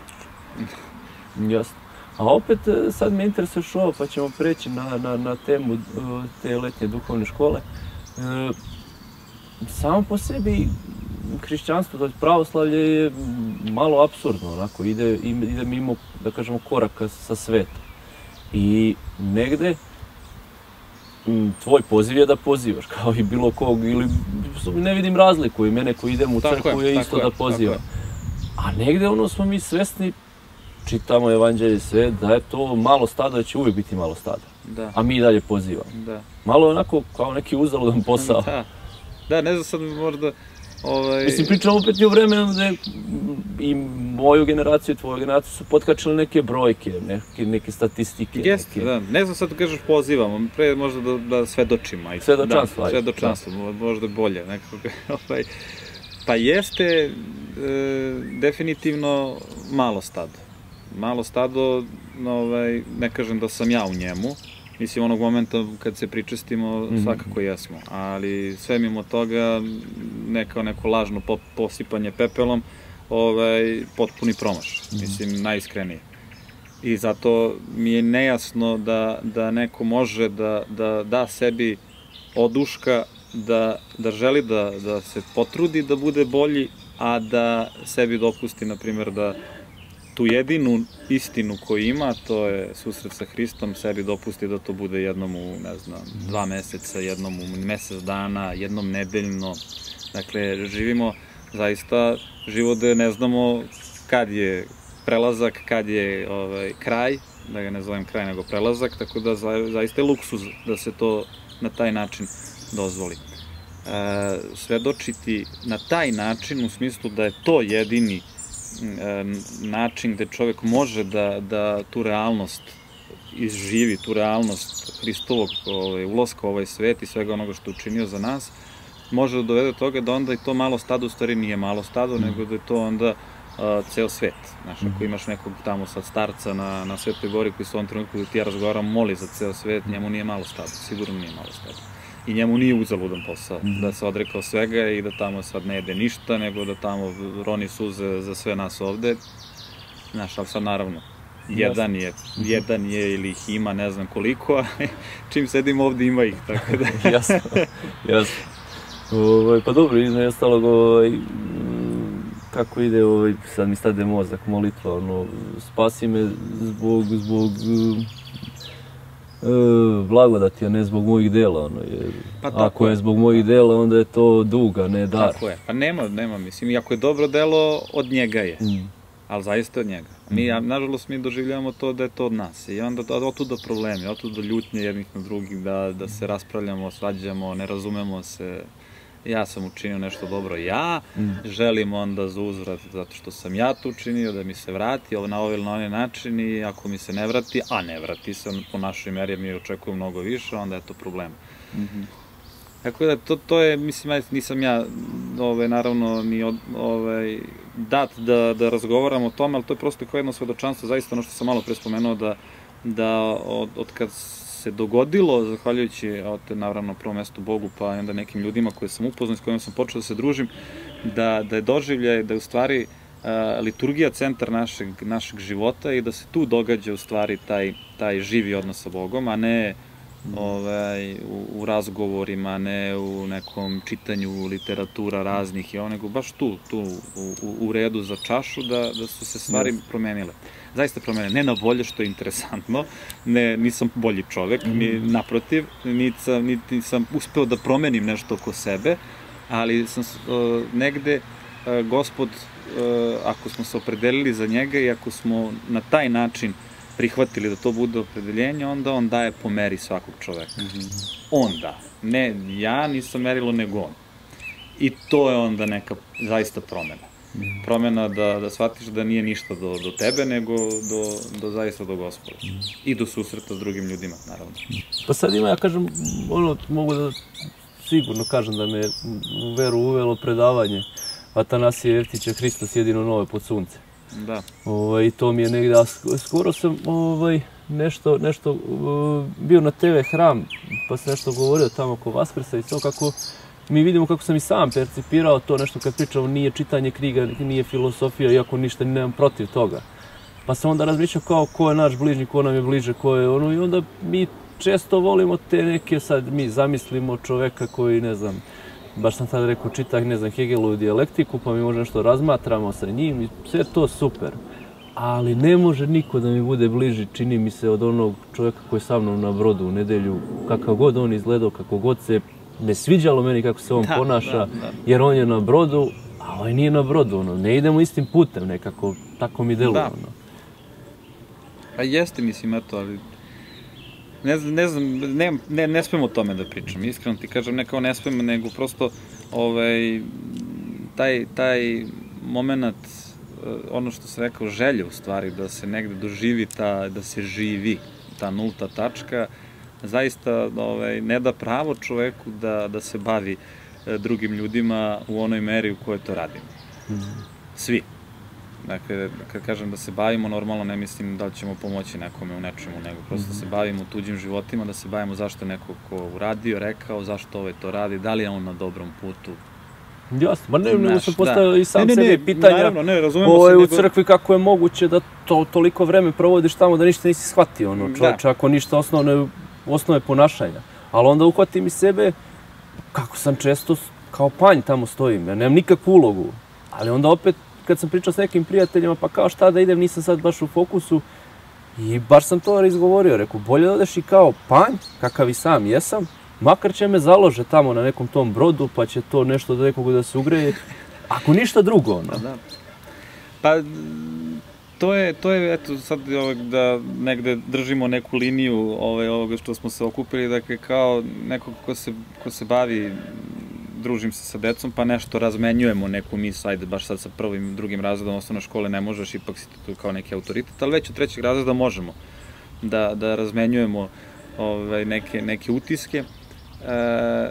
Jasno. A opet e, sad me interesuje još ovo, pa ćemo preći na, na, na temu e, te letnje duhovne škole. E, samo po sebi hrišćanstvo, to je pravoslavlje, je malo apsurdno, onako, ide, ide mimo, da kažemo, koraka sa svetom. I negde m, tvoj poziv je da pozivaš, kao i bilo kog, ili ne vidim razliku, i mene koji idem u Tako crkvu je, je tako isto je, da tako pozivam. je. A negde ono smo mi svesni, čitamo evanđelje sve, da je to malo stado, da će uvijek biti malo stada. Da, A mi i dalje pozivamo. da. Malo je onako kao neki uzaludan posao. Da, da, ne znam sad možda... Ovaj... Mislim, pričamo opet i o vremenu da je i moju generaciju i tvoju generaciju su potkačile neke brojke, neke, neke statistike. Jeste, neke... da. Ne znam sad da kažeš pozivamo, pre možda da, da svedočimo. Ajde. Svedočanstvo, da, ajde. svedočanstvo, možda bolje. Nekako, ovaj... Pa jeste e, definitivno malo stado. Malo stado, ovaj, ne kažem da sam ja u njemu, mislim onog momenta kad se pričestimo mm-hmm. svakako jesmo, ali sve mimo toga neka neko lažno po, posipanje pepelom, ovaj, potpuni promaš, mm-hmm. mislim najiskrenije. I zato mi je nejasno da, da neko može da, da da sebi oduška, da, da želi da, da se potrudi da bude bolji, a da sebi dopusti, na primjer, da tu jedinu istinu koju ima, to je susret sa Hristom, sebi dopusti da to bude jednom u, ne znam, dva meseca, jednom u mesec dana, jednom nedeljno. Dakle, živimo zaista život da ne znamo kad je prelazak, kad je ovaj, kraj, da ga ne zovem kraj nego prelazak, tako da za, zaista je luksuz da se to na taj način dozvoli. E, svedočiti na taj način u smislu da je to jedini način gde čovjek može da, da tu realnost izživi, tu realnost Hristovog ovaj, ulaska u ovaj svet i svega onoga što je učinio za nas, može da dovede do toga da onda i to malo stado u stvari nije malo stado, mm. nego da je to onda uh, ceo svet. Znaš, mm. ako imaš nekog tamo sad starca na, na Svetoj Gori koji se u ovom trenutku da ti ja razgovaram moli za ceo svet, njemu nije malo stado, sigurno nije malo stado. I njemu nije uzaludan posao, mm. da se odrekao svega i da tamo sad ne jede ništa, nego da tamo roni suze za sve nas ovde. Znaš, ali sad naravno, jedan je, jedan je ili ih ima, ne znam koliko, a čim sedim ovde ima ih, tako da... Jasno, jasno. Ovaj, pa dobro, između ostalog, ovaj, kako ide, ovaj, sad mi stade mozak, molitva, ono, spasi me zbog, zbog... E, blagodati, a ne zbog mojih dela, ono, jer pa ako je, je zbog mojih dela, onda je to dug, a ne dar. Tako je, pa nema, nema, mislim, i ako je dobro delo, od njega je, mm. ali zaista od njega. Mi, mm. nažalost, mi doživljavamo to da je to od nas i onda otuda problemi, otuda ljutnje jednih na drugih, da, da se raspravljamo, svađamo, ne razumemo se, ja sam učinio nešto dobro ja, mm. želim onda za uzvrat zato što sam ja to učinio, da mi se vrati na ovaj ili na onaj način i ako mi se ne vrati, a ne vrati se po našoj meri, mi očekujemo mnogo više, onda je to problem. Mm-hmm. Tako da, to, to je, mislim, nisam ja, ovaj, naravno, ni od, ovaj, dat da, da razgovaram o tome, ali to je prosto kao jedno svedočanstvo, zaista ono što sam malo pre spomenuo, da, da od, od kad se dogodilo, zahvaljujući, naravno, na prvom mestu Bogu, pa onda nekim ljudima koje sam upoznao, s kojima sam počeo da se družim, da, da je doživljaj, da je u stvari a, liturgija centar našeg, našeg života i da se tu događa u stvari taj, taj živi odnos sa Bogom, a ne mm. ovaj, u, u razgovorima, ne u nekom čitanju literatura raznih i ono, nego baš tu, tu u, u, u redu za čašu, da, da su se stvari yes. promenile. Zaista promene, ne na bolje, što je interesantno, ne, nisam bolji čovek, mm. ni, naprotiv, niti sam, niti sam uspeo da promenim nešto oko sebe, ali sam uh, negde, uh, Gospod, uh, ako smo se opredelili za njega i ako smo na taj način prihvatili da to bude opredeljenje, onda on daje po meri svakog čoveka. Mm-hmm. On da, ne ja nisam merilo, nego on. I to je onda neka zaista promena. Promena da, da shvatiš da nije ništa do, do tebe, nego do, do zaista do Gospoda. I do susreta s drugim ljudima, naravno. Pa sad ima, ja kažem, ono, mogu da sigurno kažem da me u veru uvelo predavanje Atanasija Jeftića Hristos jedino novo pod sunce. Da. Ovaj, to mi je negdje, a skoro sam ovaj, nešto, nešto uh, bio na te ve Hram, pa sam nešto govorio tamo oko Vaskrsa i to kako mi vidimo kako sam i sam percipirao to nešto kad pričamo, nije čitanje knjiga, nije filosofija, iako ništa nemam protiv toga. Pa sam onda razmišljao kao ko je naš bližnji, ko nam je bliže, ko je ono, i onda mi često volimo te neke, sad mi zamislimo čoveka koji, ne znam, baš sam tad rekao, čita, ne znam, Hegelovu dijalektiku, pa mi možda nešto razmatramo sa njim i sve to super. Ali ne može niko da mi bude bliži, čini mi se, od onog čovjeka koji je sa mnom na brodu u nedelju, kakav god on izgledao, kako god se ne sviđalo meni kako se on ponaša, jer on je na brodu, a ovaj nije na brodu, ono, ne idemo istim putem nekako, tako mi deluje, ono. Pa jeste, mislim, eto, ali ne znam, ne znam, ne, ne, ne smemo o tome da pričam, iskreno ti kažem, ne kao ne smemo, nego prosto, ovaj, taj, taj moment, ono što sam rekao, želje u stvari, da se negde doživi ta, da se živi, ta nulta tačka, zaista ovaj, ne da pravo čoveku da, da se bavi e, drugim ljudima u onoj meri u kojoj to radimo. Svi. Dakle, kad kažem da se bavimo, normalno ne mislim da li ćemo pomoći nekome u nečemu, nego prosto da se bavimo tuđim životima, da se bavimo zašto je neko ko uradio, rekao, zašto ovaj to radi, da li je on na dobrom putu. Jasno, ma ne, nego sam postavio i sam sebi pitanja u crkvi kako je moguće da to toliko vreme provodiš tamo da ništa nisi shvatio, ono, čovječe, ako ništa osnovne, osnove ponašanja. Ali onda uhvatim i sebe kako sam često kao panj tamo stojim, ja nemam nikakvu ulogu. Ali onda opet, kad sam pričao s nekim prijateljima, pa kao šta da idem, nisam sad baš u fokusu, i baš sam to izgovorio, rekao, bolje da odeš i kao panj, kakav i sam jesam, makar će me založe tamo na nekom tom brodu, pa će to nešto do nekog da se ugreje, ako ništa drugo, ono. Da. Pa, to je, to je, eto, sad da negde držimo neku liniju ovoga što smo se okupili, dakle, kao nekog ko se, ko se bavi, družim se sa decom, pa nešto razmenjujemo neku misl, ajde, baš sad sa prvim, drugim razredom osnovne škole ne možeš, ipak si tu kao neki autoritet, ali već od trećeg razreda možemo da, da razmenjujemo ovaj, neke, neke utiske. E,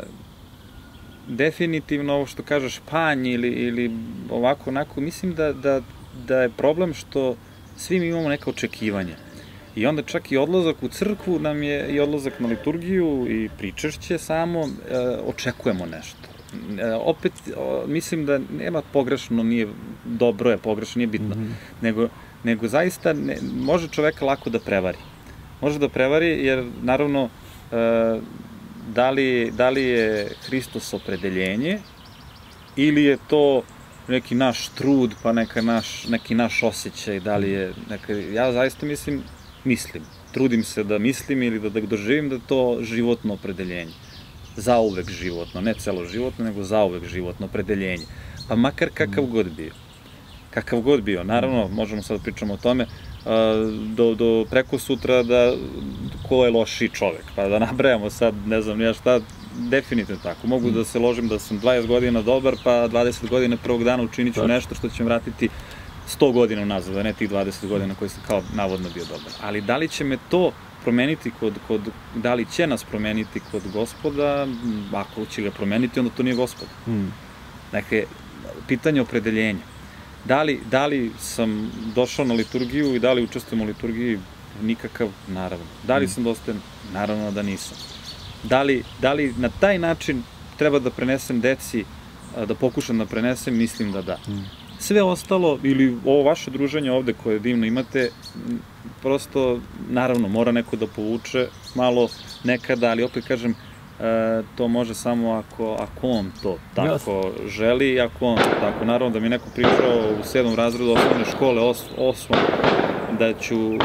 definitivno ovo što kažeš panj ili, ili ovako, onako, mislim da, da, da je problem što svi mi imamo neka očekivanja. I onda čak i odlazak u crkvu nam je, i odlazak na liturgiju i pričešće samo, e, očekujemo nešto. E, opet, o, mislim da nema pogrešno, nije dobro je, pogrešno nije bitno, mm-hmm. nego, nego zaista ne, može čoveka lako da prevari. Može da prevari jer, naravno, e, da li, da li je Hristos opredeljenje ili je to neki naš trud, pa neka naš, neki naš osjećaj, da li je, neka, ja zaista mislim, mislim, trudim se da mislim ili da, da doživim da je to životno opredeljenje. Zauvek životno, ne celoživotno, nego zauvek životno opredeljenje. Pa makar kakav god bio. Kakav god bio. Naravno, možemo sad da pričamo o tome, do, do preko sutra da ko je lošiji čovek. Pa da nabrajamo sad, ne znam ja šta, definitivno tako. Mogu da se ložim da sam dvadeset godina dobar, pa dvadeset godina prvog dana učinit ću nešto što će me vratiti sto godina unazad, a ne tih dvadeset godina koji sam kao navodno bio dobar. Ali da li će me to promeniti kod, kod, da li će nas promeniti kod Gospoda, ako će ga promeniti, onda to nije Gospod. Mm. Dakle, pitanje opredeljenja. Da li, da li sam došao na liturgiju i da li učestvujem u liturgiji? Nikakav, naravno. Da li mm. sam dostojan? Naravno da nisam. Da li, da li na taj način treba da prenesem deci, da pokušam da prenesem? Mislim da da. Mm. Sve ostalo, ili ovo vaše druženje ovde koje divno imate, prosto, naravno, mora neko da povuče malo nekada, ali opet kažem, e, to može samo ako, ako on to tako želi, ako on to tako. Naravno, da mi neko pričao u sedmom razredu osnovne škole, os, osmom, da ću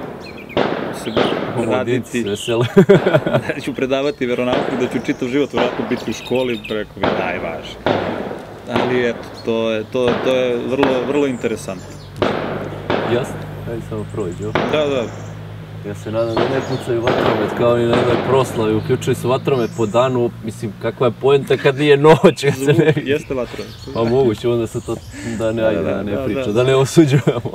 se raditi, da ću predavati veronauku, da ću čitav život vjerojatno biti u školi, preko mi daj važi. Ali eto, to je, to, to je vrlo, vrlo interesantno. Jasno, ajde samo prođe. Da, da. Ja se nadam da ne pucaju vatromet kao i na jednoj proslavi, uključili su vatromet po danu, mislim, kakva je poenta kad nije noć, kad se ne vidi. Jeste vatromet. Pa moguće, onda se to, da ne, ajde, da ne priča, da ne osuđujemo.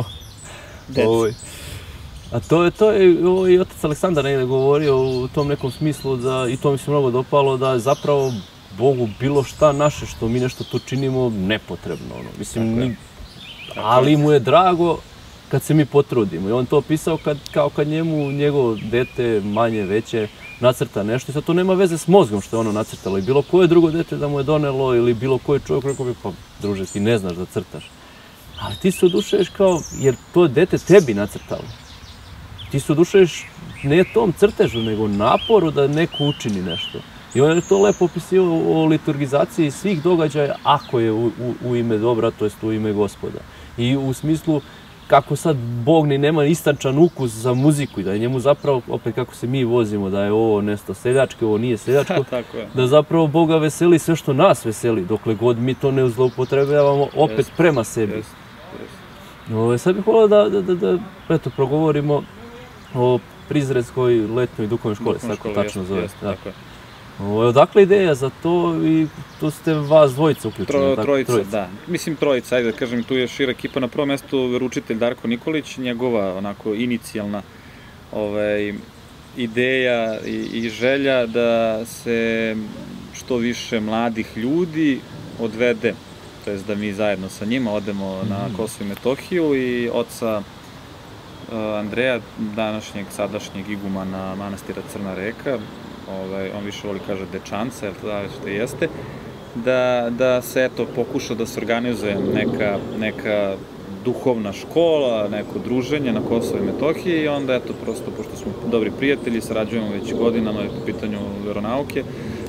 A to je, to je i otac Aleksandar negdje govorio u tom nekom smislu da, i to mi se mnogo dopalo, da je zapravo Bogu bilo šta naše što mi nešto to činimo nepotrebno, ono, mislim, ali mu je drago kad se mi potrudimo. I on to opisao kao kad njemu njegovo dete, manje, veće, nacrta nešto i sad to nema veze s mozgom što je ono nacrtalo i bilo koje drugo dete da mu je donelo ili bilo koji čovjek rekao bi, pa druže, ti ne znaš da crtaš. Ali ti se odušuješ kao, jer to dete tebi nacrtalo. Ti se odušuješ ne tom crtežu, nego naporu da neko učini nešto. I on je to lepo opisio o liturgizaciji svih događaja ako je u, u, u ime dobra, to jest u ime Gospoda. I u smislu kako sad Bog ni nema istančan ukus za muziku i da je njemu zapravo, opet kako se mi vozimo, da je ovo nešto seljačko, ovo nije seljačko, da zapravo Boga veseli sve što nas veseli, dokle god mi to ne zloupotrebljavamo opet prema sebi. Sad bih volio da, da, da, da eto, progovorimo o Prizrenskoj letnjoj duhovnoj školi, tako tačno zove. Odakle ideja za to i tu ste vas dvojica uključeni? Trojica, da. Mislim trojica, ajde da kažem, tu je šira ekipa. Na prvom mjestu veroučitelj Darko Nikolić, njegova onako inicijalna ideja i želja da se što više mladih ljudi odvede, to jest da mi zajedno sa njima odemo na Kosovo i Metohiju i oca Andreja, današnjeg, sadašnjeg igumana manastira Crna Reka, on više voli kaže dečanca, jer to da što jeste, da se eto pokuša da se organizuje neka duhovna škola, neko druženje na Kosovo i Metohiji i onda eto prosto, pošto smo dobri prijatelji, sarađujemo već godinama po pitanju veronauke,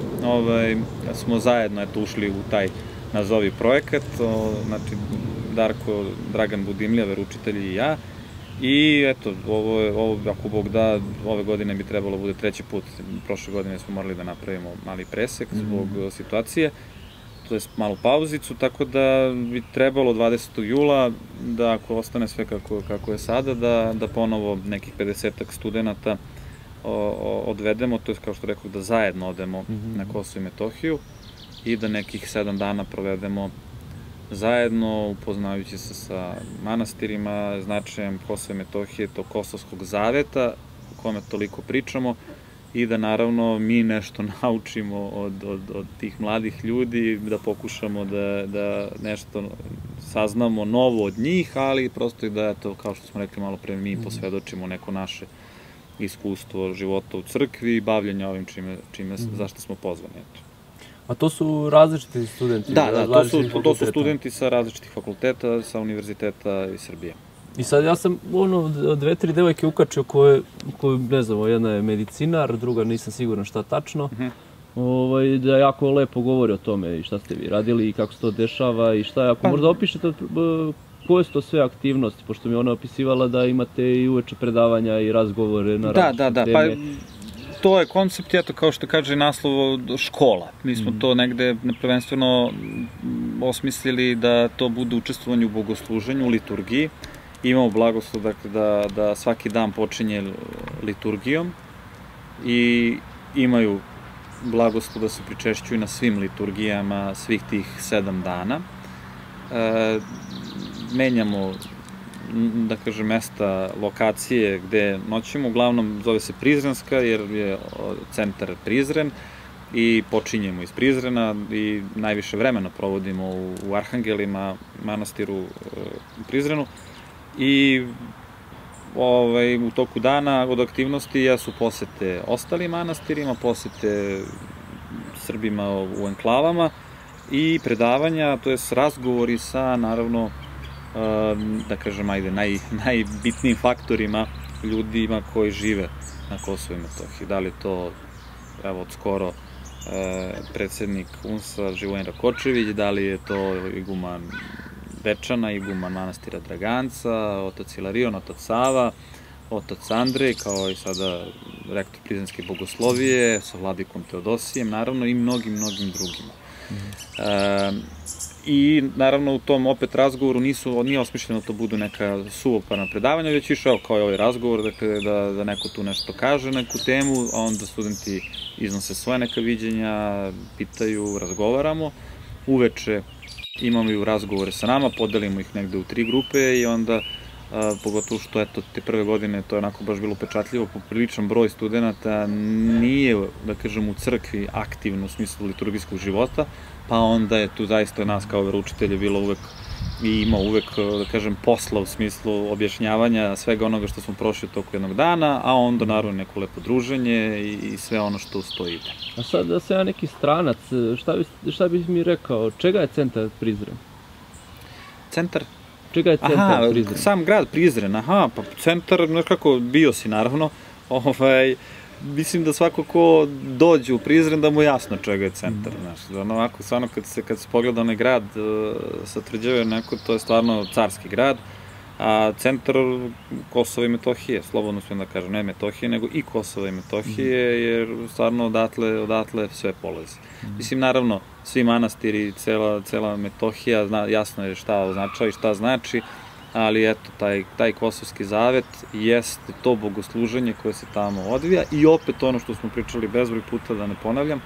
smo zajedno eto ušli u taj nazovi projekat, znači Darko, Dragan Budimlja, veroučitelj i ja. I eto, ovo, ako Bog da, ove godine bi trebalo bude treći put. Prošle godine smo morali da napravimo mali presek zbog situacije, to je malu pauzicu, tako da bi trebalo dvadesetog jula, da ako ostane sve kako je sada, da ponovo nekih pedesetak studenta odvedemo, to je kao što rekao, da zajedno odemo na Kosovo i Metohiju i da nekih sedam dana provedemo zajedno, upoznajući se sa manastirima, značajem Kosova i Metohije, to Kosovskog zaveta, o kome toliko pričamo, i da naravno mi nešto naučimo od tih mladih ljudi, da pokušamo da nešto saznamo novo od njih, ali prosto i da, eto, kao što smo rekli malo pre, mi posvedočimo neko naše iskustvo života u crkvi i bavljenja ovim čime, zašto smo pozvani, eto. A to su različiti studenti? Da, da, to su studenti sa različitih fakulteta, sa univerziteta iz Srbije. I sad ja sam ono dve, tri devojke ukačio koje, ne znam, jedna je medicinar, druga nisam siguran šta tačno, da jako lepo govori o tome i šta ste vi radili i kako se to dešava i šta je, ako možda opišete koje su to sve aktivnosti, pošto mi je ona opisivala da imate i uveče predavanja i razgovore na različite teme. To je koncept, eto, kao što kaže naslov, škola. Mi smo to negde prvenstveno osmislili da to bude učestvovanje u bogosluženju, u liturgiji. Imamo blagoslov, dakle, da svaki dan počinje liturgijom i imaju blagoslov da se pričešćuju na svim liturgijama svih tih sedam dana. Menjamo, da kažem, mesta, lokacije gde noćimo, uglavnom zove se Prizrenska jer je centar Prizren i počinjemo iz Prizrena i najviše vremena provodimo u Arhangelima, manastiru u Prizrenu i u toku dana od aktivnosti jesu posete ostalim manastirima, posete Srbima u enklavama i predavanja, to je razgovori sa, naravno, da kažem, ajde, najbitnijim faktorima, ljudima koji žive na Kosovo i Metohiji. Da li je to, evo, od skoro predsednik U N S-a Živojin Rakočević, da li je to iguman Dečana, iguman manastira Draganca, otac Ilarion, otac Sava, otac Andrej, kao i sada rektor Prizrenske bogoslovije, sa vladikom Teodosijem, naravno, i mnogim, mnogim drugima. I naravno u tom opet razgovoru nisu, nije osmišljeno da to budu neka suvoparna predavanja, već išao kao i ovaj razgovor, dakle da, da neko tu nešto kaže, neku temu, a onda studenti iznose svoje neka viđenja, pitaju, razgovaramo. Uveče imamo i razgovore sa nama, podelimo ih negde u tri grupe i onda, a, pogotovo što eto, te prve godine to je onako baš bilo upečatljivo, popriličan broj studenta nije, da kažem, u crkvi aktivno u smislu liturgijskog života, pa onda je tu zaista nas kao veroučitelje bilo uvek i ima uvek, da kažem, posla u smislu objašnjavanja svega onoga što smo prošli toku jednog dana, a onda naravno neko lepo druženje i sve ono što uz to ide. A sad da se ja neki stranac, šta bi, šta bi mi rekao, čega je centar Prizren? Centar? Čega je centar aha, Prizren? Sam grad Prizren, aha, pa centar, nekako bio si naravno, ovaj, mislim da svako ko dođe u Prizren da mu jasno čega je centar, znaš, da onako, stvarno kad se, kad se pogleda onaj grad uh, sa tvrđave neko, to je stvarno carski grad, a centar Kosova i Metohije, slobodno smijem da kažem, ne Metohije, nego i Kosova i Metohije, jer stvarno odatle, odatle sve polazi. Mislim, naravno, svi manastiri, cela, cela Metohija, zna, jasno je šta označava i šta znači, ali eto, taj, taj Kosovski zavet jeste to bogosluženje koje se tamo odvija i opet ono što smo pričali bezbroj puta, da ne ponavljam,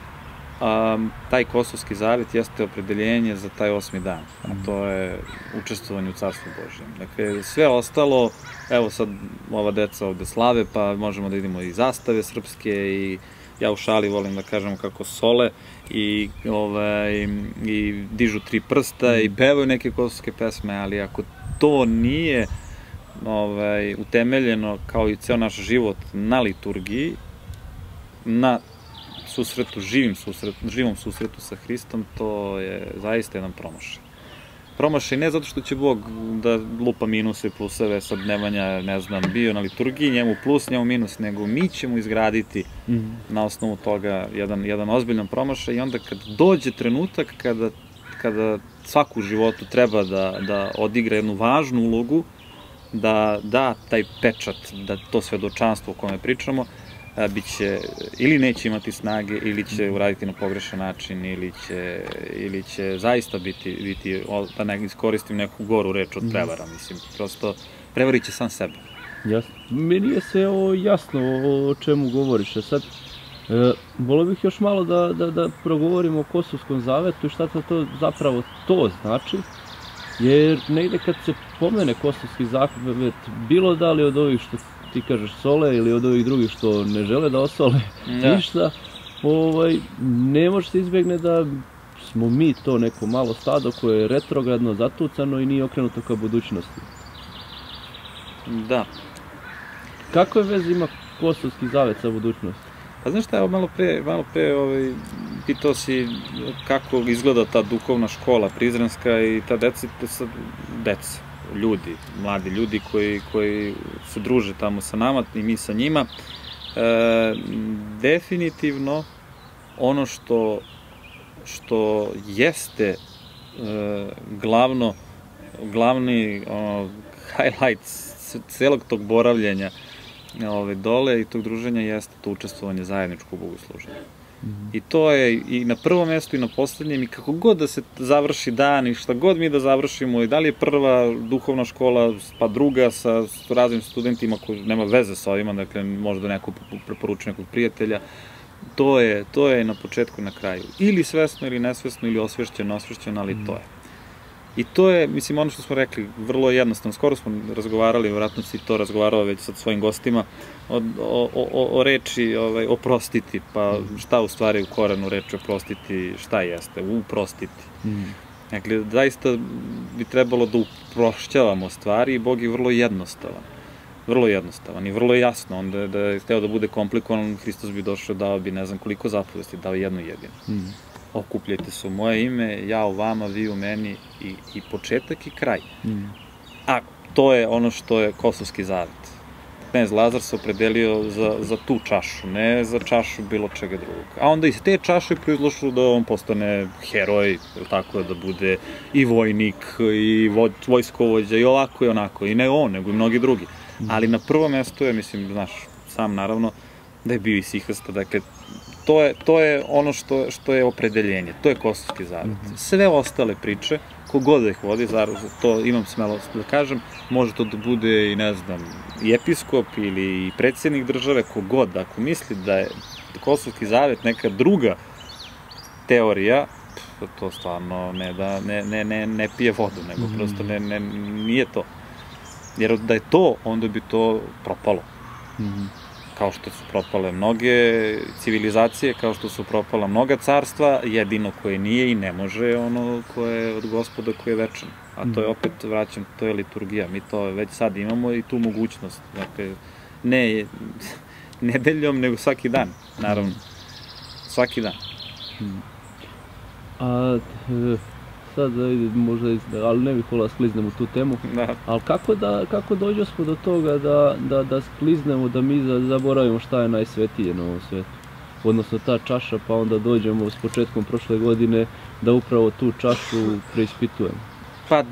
um, taj Kosovski zavet jeste opredeljenje za taj osmi dan, a to je učestvovanje u Carstvu Božjem. Dakle, sve ostalo, evo sad ova deca ovde slave, pa možemo da idemo i zastave srpske i ja u šali volim da kažem kako sole i, ovaj, i dižu tri prsta i pevaju neke kosovske pesme, ali ako to nije ovaj, utemeljeno kao i ceo naš život na liturgiji, na susretu, živim susretu, živom susretu sa Hristom, to je zaista jedan promašaj. Promašaj ne zato što će Bog da lupa minuse, pluseve, sad Nemanja, ne znam, bio na liturgiji, njemu plus, njemu minus, nego mi ćemo izgraditi mm-hmm. na osnovu toga jedan, jedan ozbiljan promašaj i onda kad dođe trenutak kada, kada svaku u životu treba da, da odigra jednu važnu ulogu, da da taj pečat, da to svedočanstvo o kome pričamo, biće, ili neće imati snage, ili će uraditi na pogrešan način, ili će, ili će zaista biti, biti, da ne iskoristim neku goru reč od prevara, mislim, prosto prevarit će sam sebe. Jasno. Meni je sve ovo jasno o čemu govoriš, a sad, e, volio bih još malo da, da, da progovorimo o Kosovskom zavetu i šta to, to zapravo to znači, jer negde kad se pomene Kosovski zavet, bilo da li od ovih što ti kažeš sole ili od ovih drugih što ne žele da osole ja. ništa, ovaj, ne može se izbjegne da smo mi to neko malo stado koje je retrogradno, zatucano i nije okrenuto ka budućnosti. Da. Kako je vez ima Kosovski zavet sa budućnosti? Pa znaš šta, evo malo pre, malo pre ovaj, pitao si kako izgleda ta duhovna škola prizrenska i ta deca, deca, ljudi, mladi ljudi koji, koji se druže tamo sa nama i mi sa njima. E, definitivno ono što, što jeste e, glavno, glavni ono, highlight celog tog boravljenja ove, dole i tog druženja jeste to učestvovanje zajedničko u bogosluženju. Mm-hmm. I to je i na prvom mjestu i na poslednjem i kako god da se završi dan i šta god mi da završimo i da li je prva duhovna škola pa druga sa raznim studentima koji nema veze sa ovima, dakle možda neko preporuči nekog prijatelja, to je, to je na početku i na kraju. Ili svesno ili nesvesno ili osvešćeno, osvešćeno, ali mm-hmm. to je. I to je, mislim, ono što smo rekli, vrlo jednostavno. Skoro smo razgovarali, vjerojatno si to razgovarao već sa svojim gostima, o, o, o, o reči ovaj, oprostiti, pa šta u stvari u korenu reči oprostiti, šta jeste, uprostiti. Mm. Dakle, zaista bi trebalo da uprošćavamo stvari i Bog je vrlo jednostavan. Vrlo jednostavan i vrlo jasno. Onda da je hteo da bude komplikovan, Hristos bi došao, dao bi ne znam koliko zapovesti, dao jednu jedinu. Mm. Okupljajte se u moje ime, ja u vama, vi u meni i, i početak i kraj. Mm. A to je ono što je Kosovski zavet. Knez Lazar se opredelio za, za tu čašu, ne za čašu bilo čega drugog. A onda iz te čaše proizlašlo da on postane heroj, tako da bude i vojnik, i vojskovođa, i ovako i onako. I ne on, nego i mnogi drugi. Mm. Ali na prvom mjestu je, mislim, znaš, sam naravno, da je bio i Sihasta, dakle, to je, to je ono što, što je opredeljenje, to je Kosovski zavet. Sve ostale priče, kogod da ih vodi, to imam smelost da kažem, može to da bude i ne znam, i episkop ili i predsjednik države, kogod, ako misli da je Kosovski zavet neka druga teorija, to stvarno ne, da, ne, ne, ne, ne pije vodu, nego prosto ne, ne, nije to. Jer da je to, onda bi to propalo. Kao što su propale mnoge civilizacije, kao što su propala mnoga carstva, jedino koje nije i ne može ono koje je od Gospoda koji je večan. A to je opet, vraćam, to je liturgija. Mi to već sad imamo i tu mogućnost. Dakle, ne nedeljom, nego svaki dan, naravno. Svaki dan. A sad, možda, ali ne bih volao skliznem u tu temu, ali kako da, kako dođe smo do toga da, da, da skliznemo, da mi zaboravimo šta je najsvetije na ovom svetu? Odnosno ta čaša, pa onda dođemo s početkom prošle godine da upravo tu čašu preispitujemo. Pa,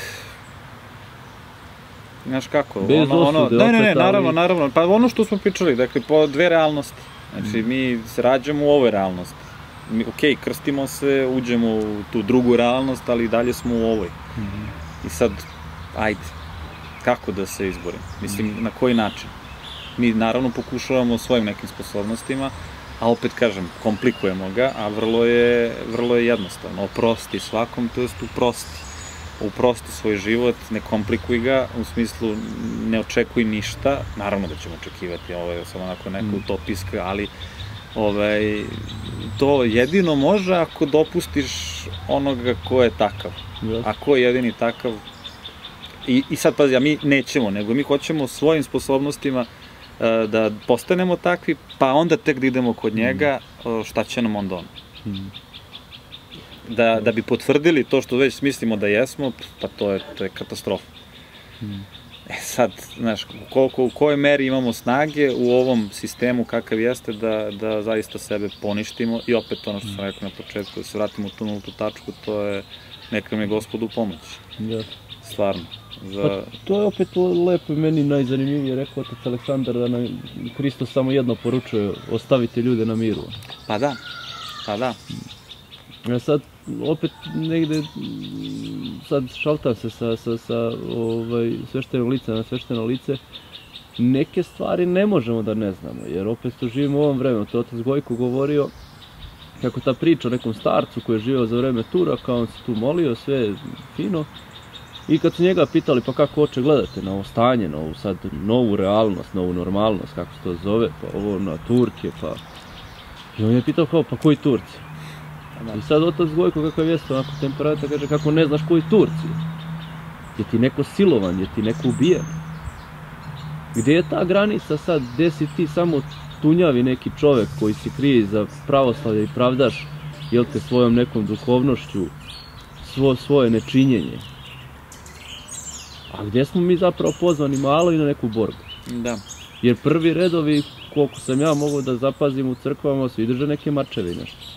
znaš kako, bez ono, ono, osude, ne, ne, ne, opet, naravno, ali... naravno, pa ono što smo pričali, dakle, po dve realnosti, znači, mi se rađamo u ovoj realnosti. Ok, krstimo se, uđemo u tu drugu realnost, ali i dalje smo u ovoj. I sad, ajde, kako da se izborim? Mislim, na koji način? Mi naravno pokušavamo svojim nekim sposobnostima, a opet kažem, komplikujemo ga, a vrlo je, vrlo je jednostavno. Oprosti svakom, to jest uprosti. Uprosti svoj život, ne komplikuj ga, u smislu ne očekuj ništa, naravno da ćemo očekivati, ovo je samo onako neka utopijska, ali Ovaj, to jedino može ako dopustiš onoga ko je takav. A ko je jedini takav? I, i sad pazi, a mi nećemo, nego mi hoćemo svojim sposobnostima uh, da postanemo takvi, pa onda tek da idemo kod njega, uh, šta će nam onda on? Da, da bi potvrdili to što već mislimo da jesmo, pa to je, to je katastrofa. E sad, znaš, koliko, u kojoj meri imamo snage u ovom sistemu kakav jeste da, da zaista sebe poništimo i opet ono što sam rekao na početku, da se vratimo u tu nultu tačku, to je neka mi Gospodu pomoć. Stvarno. Pa to je opet lepo i meni najzanimljivije rekao otac Aleksandar da nam Hristos samo jedno poručuje, ostavite ljude na miru. Pa da, pa da. Ja sad, opet negde, sad šaltam se sa, sa, sa ovaj, sveštenog lica na svešteno lice, neke stvari ne možemo da ne znamo, jer opet to živimo u ovom vremenu. To je otac Gojko govorio, kako ta priča o nekom starcu koji je živio za vreme Turaka, on se tu molio, sve fino, i kad su njega pitali pa kako oče gledate na ovo stanje, na ovu sad novu realnost, novu normalnost, kako se to zove, pa ovo na Turke, pa... I on je pitao kao, pa koji Turci? I sad otac Gojko kakav jeste onako temperata kaže kako ne znaš koji Turci. Je ti neko silovan, je ti neko ubijen. Gdje je ta granica sad, gdje si ti samo tunjavi neki čovek koji se krije iza pravoslavlja i pravdaš, jel te, svojom nekom duhovnošću, svo, svoje nečinjenje. A gdje smo mi zapravo pozvani malo i na neku borbu? Da. Jer prvi redovi, koliko sam ja mogao da zapazim u crkvama, svi drže neke mačeve i nešto.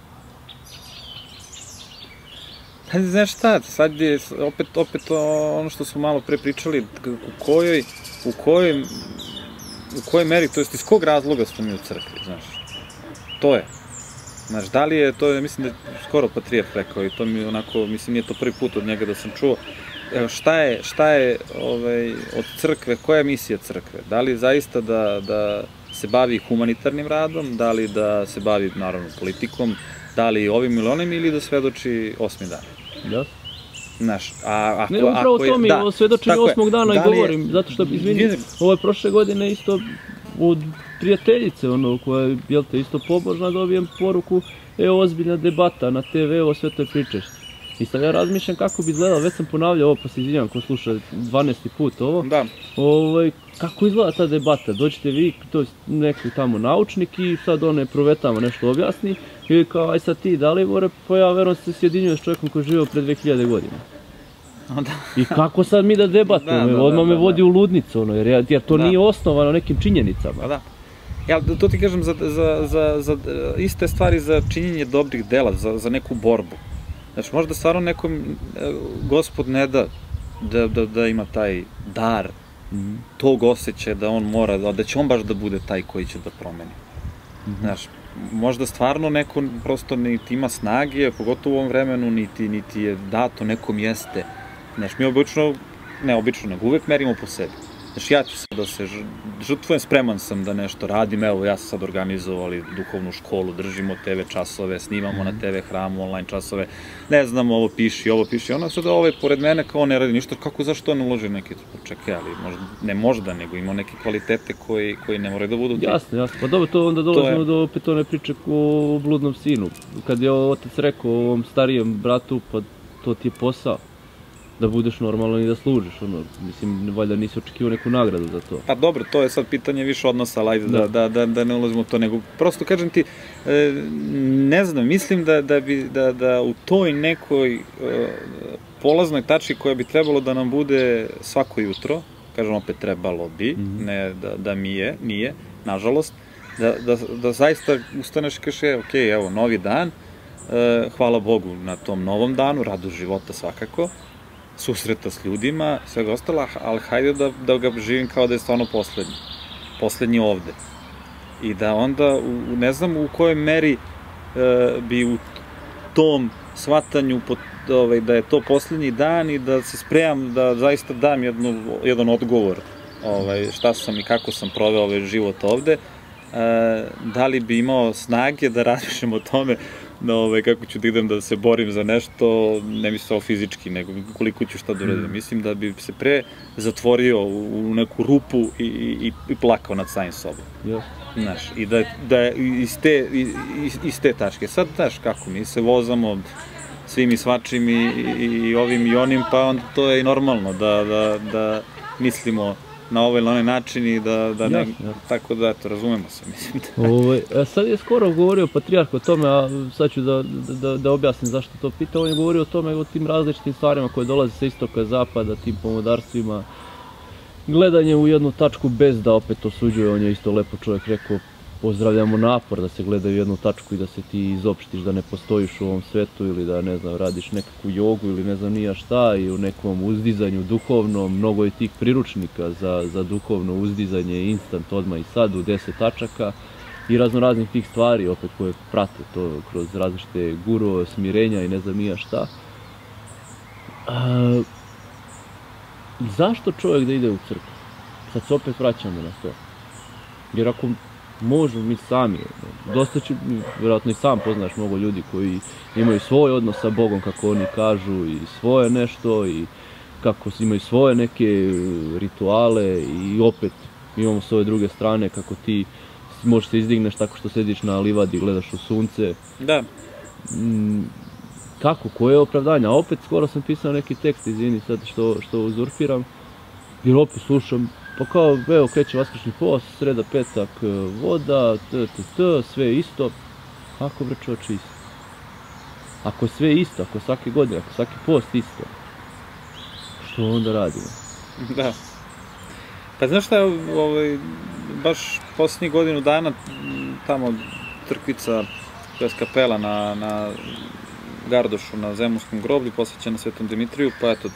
Znaš šta, sad je opet, opet ono što smo malo pre pričali, u kojoj, u kojoj, u kojoj meri, to jest iz kog razloga smo mi u crkvi, znaš, to je. Znaš, da li je, to je, mislim da je skoro patrijarh rekao i to mi onako, mislim nije to prvi put od njega da sam čuo, evo šta je, šta je ovaj, od crkve, koja je misija crkve? Da li zaista da, da se bavi humanitarnim radom, da li da se bavi, naravno, politikom, da li ovim ili onim, ili da svedoči osmi dan? Da. Znaš, a ako... Ne, upravo to mi o svedočenju osmog dana i govorim, zato što, izvini, ovo je prošle godine isto od prijateljice, ono, koja je, jel te, isto pobožna, dobijem poruku, evo, ozbiljna debata na te ve o Svetoj pričešći. I sad ja razmišljam kako bi izgledalo, već sam ponavljao ovo, pa se izvinjam ko sluša dvanaesti put ovo, da. Ovaj, kako izgleda ta debata, dođete vi, to je neki tamo naučnik i sad on je provetamo nešto objasni i kao, aj sad ti, da li more, pa ja verujem se sjedinjuje s čovjekom koji je živio pre dve hiljade godina. I kako sad mi da debatujemo, odmah me vodi u ludnicu, ono, jer, jer to nije osnovano nekim činjenicama. Da. Ja, to ti kažem za, za, za, za iste stvari za činjenje dobrih dela, za, za neku borbu. Znači, možda stvarno nekom Gospod ne da da, da, da ima taj dar, mm-hmm. tog osjećaja da on mora, da će on baš da bude taj koji će da promeni. Mm-hmm. Znaš, možda stvarno neko prosto niti ima snage, pogotovo u ovom vremenu, niti, niti je dato nekom jeste. Znaš, mi obično, ne obično, nego uvek merimo po sebi. Znaš, ja ću sad da se žrtvujem, spreman sam da nešto radim, evo, ja sam sad organizovali duhovnu školu, držimo te ve časove, snimamo na te ve hramu, online časove, ne znam, ovo piši, ovo piši, ono sada ovaj pored mene kao ne radi ništa, kako, zašto on uloži neki, čekaj, ali možda, ne možda, nego ima neke kvalitete koji, koji ne moraju da budu ti. Jasno, jasno, pa dobro, to onda dolazimo do opet one priče o bludnom sinu, kad je otac rekao ovom starijem bratu, pa to ti je posao. Da budeš normalan i da služiš, ono, mislim, valjda nisi očekivao neku nagradu za to. Pa dobro, to je sad pitanje više odnosa, ali ajde da, da, da, da ne ulazimo u to, nego prosto kažem ti, e, ne znam, mislim da, da bi, da, da u toj nekoj e, polaznoj tački koja bi trebalo da nam bude svako jutro, kažem opet trebalo bi, mm-hmm. ne da, da mi je, nije, nažalost, da, da, da zaista ustaneš i kaže, ok, evo, novi dan, e, hvala Bogu na tom novom danu, radost života svakako, susreta s ljudima, svega ostala, ali hajde da, da ga živim kao da je stvarno poslednji. Poslednji ovde. I da onda, u, ne znam u kojoj meri e, bi u tom shvatanju pot, ovaj, da je to poslednji dan i da se spremam da zaista dam jednu, jedan odgovor ovaj, šta sam i kako sam proveo ovaj život ovde, e, da li bi imao snage da razmišljam o tome no, ovaj, kako ću da idem da se borim za nešto, ne mislim samo fizički, nego koliko ću šta da uradim. Mislim da bi se pre zatvorio u, u neku rupu i, i, i plakao nad samim sobom. Yeah. Znaš, i da, da iz, te, iz, iz te tačke. Sad, znaš, kako mi se vozamo svim i svačim i, i, i ovim i onim, pa onda to je i normalno da, da, da mislimo na ovaj ili onaj način i da, da ne, jasno, jasno. Tako da, eto, razumemo se, mislim. Ove, a sad je skoro govorio Patrijarh o tome, a sad ću da, da, da objasnim zašto to pita, on je govorio o tome, o tim različitim stvarima koje dolaze sa istoka, zapada, tim pomodarstvima, gledanje u jednu tačku bez da opet osuđuje, on je isto lepo čovjek rekao, pozdravljamo napor da se gleda u jednu tačku i da se ti izopštiš, da ne postojiš u ovom svetu ili da, ne znam, radiš nekakvu jogu ili ne znam nija šta i u nekom uzdizanju duhovnom. Mnogo je tih priručnika za, za duhovno uzdizanje, instant, odmah i sad, u deset tačaka i razno raznih tih stvari opet koje prate to kroz različite gurove, smirenja i ne znam nija šta. A, zašto čovjek da ide u crkvu? Sad se opet vraćamo na to. Jer ako možemo mi sami, dosta će, vjerojatno i sam poznaš mnogo ljudi koji imaju svoj odnos sa Bogom, kako oni kažu, i svoje nešto, i kako imaju svoje neke rituale, i opet imamo s ove druge strane kako ti možeš se izdigneš tako što sediš na livadi i gledaš u sunce. Da. Kako, koje je opravdanje? A opet skoro sam pisao neki tekst, izvini sad što, što uzurpiram, jer opet slušam, pa kao, evo, kreće vaskršnji post, sreda, petak, voda, t, t, t, sve isto. Kako bre čoveče isto? Ako je sve isto, ako svake godine, ako svaki post isto, što onda radimo? Da. Pa znaš šta, ovaj, baš posljednjih godinu dana, tamo Crkvica, to je kapela na, na Gardošu, na Zemunskom groblju, posvećena Svetom Dimitriju, pa eto,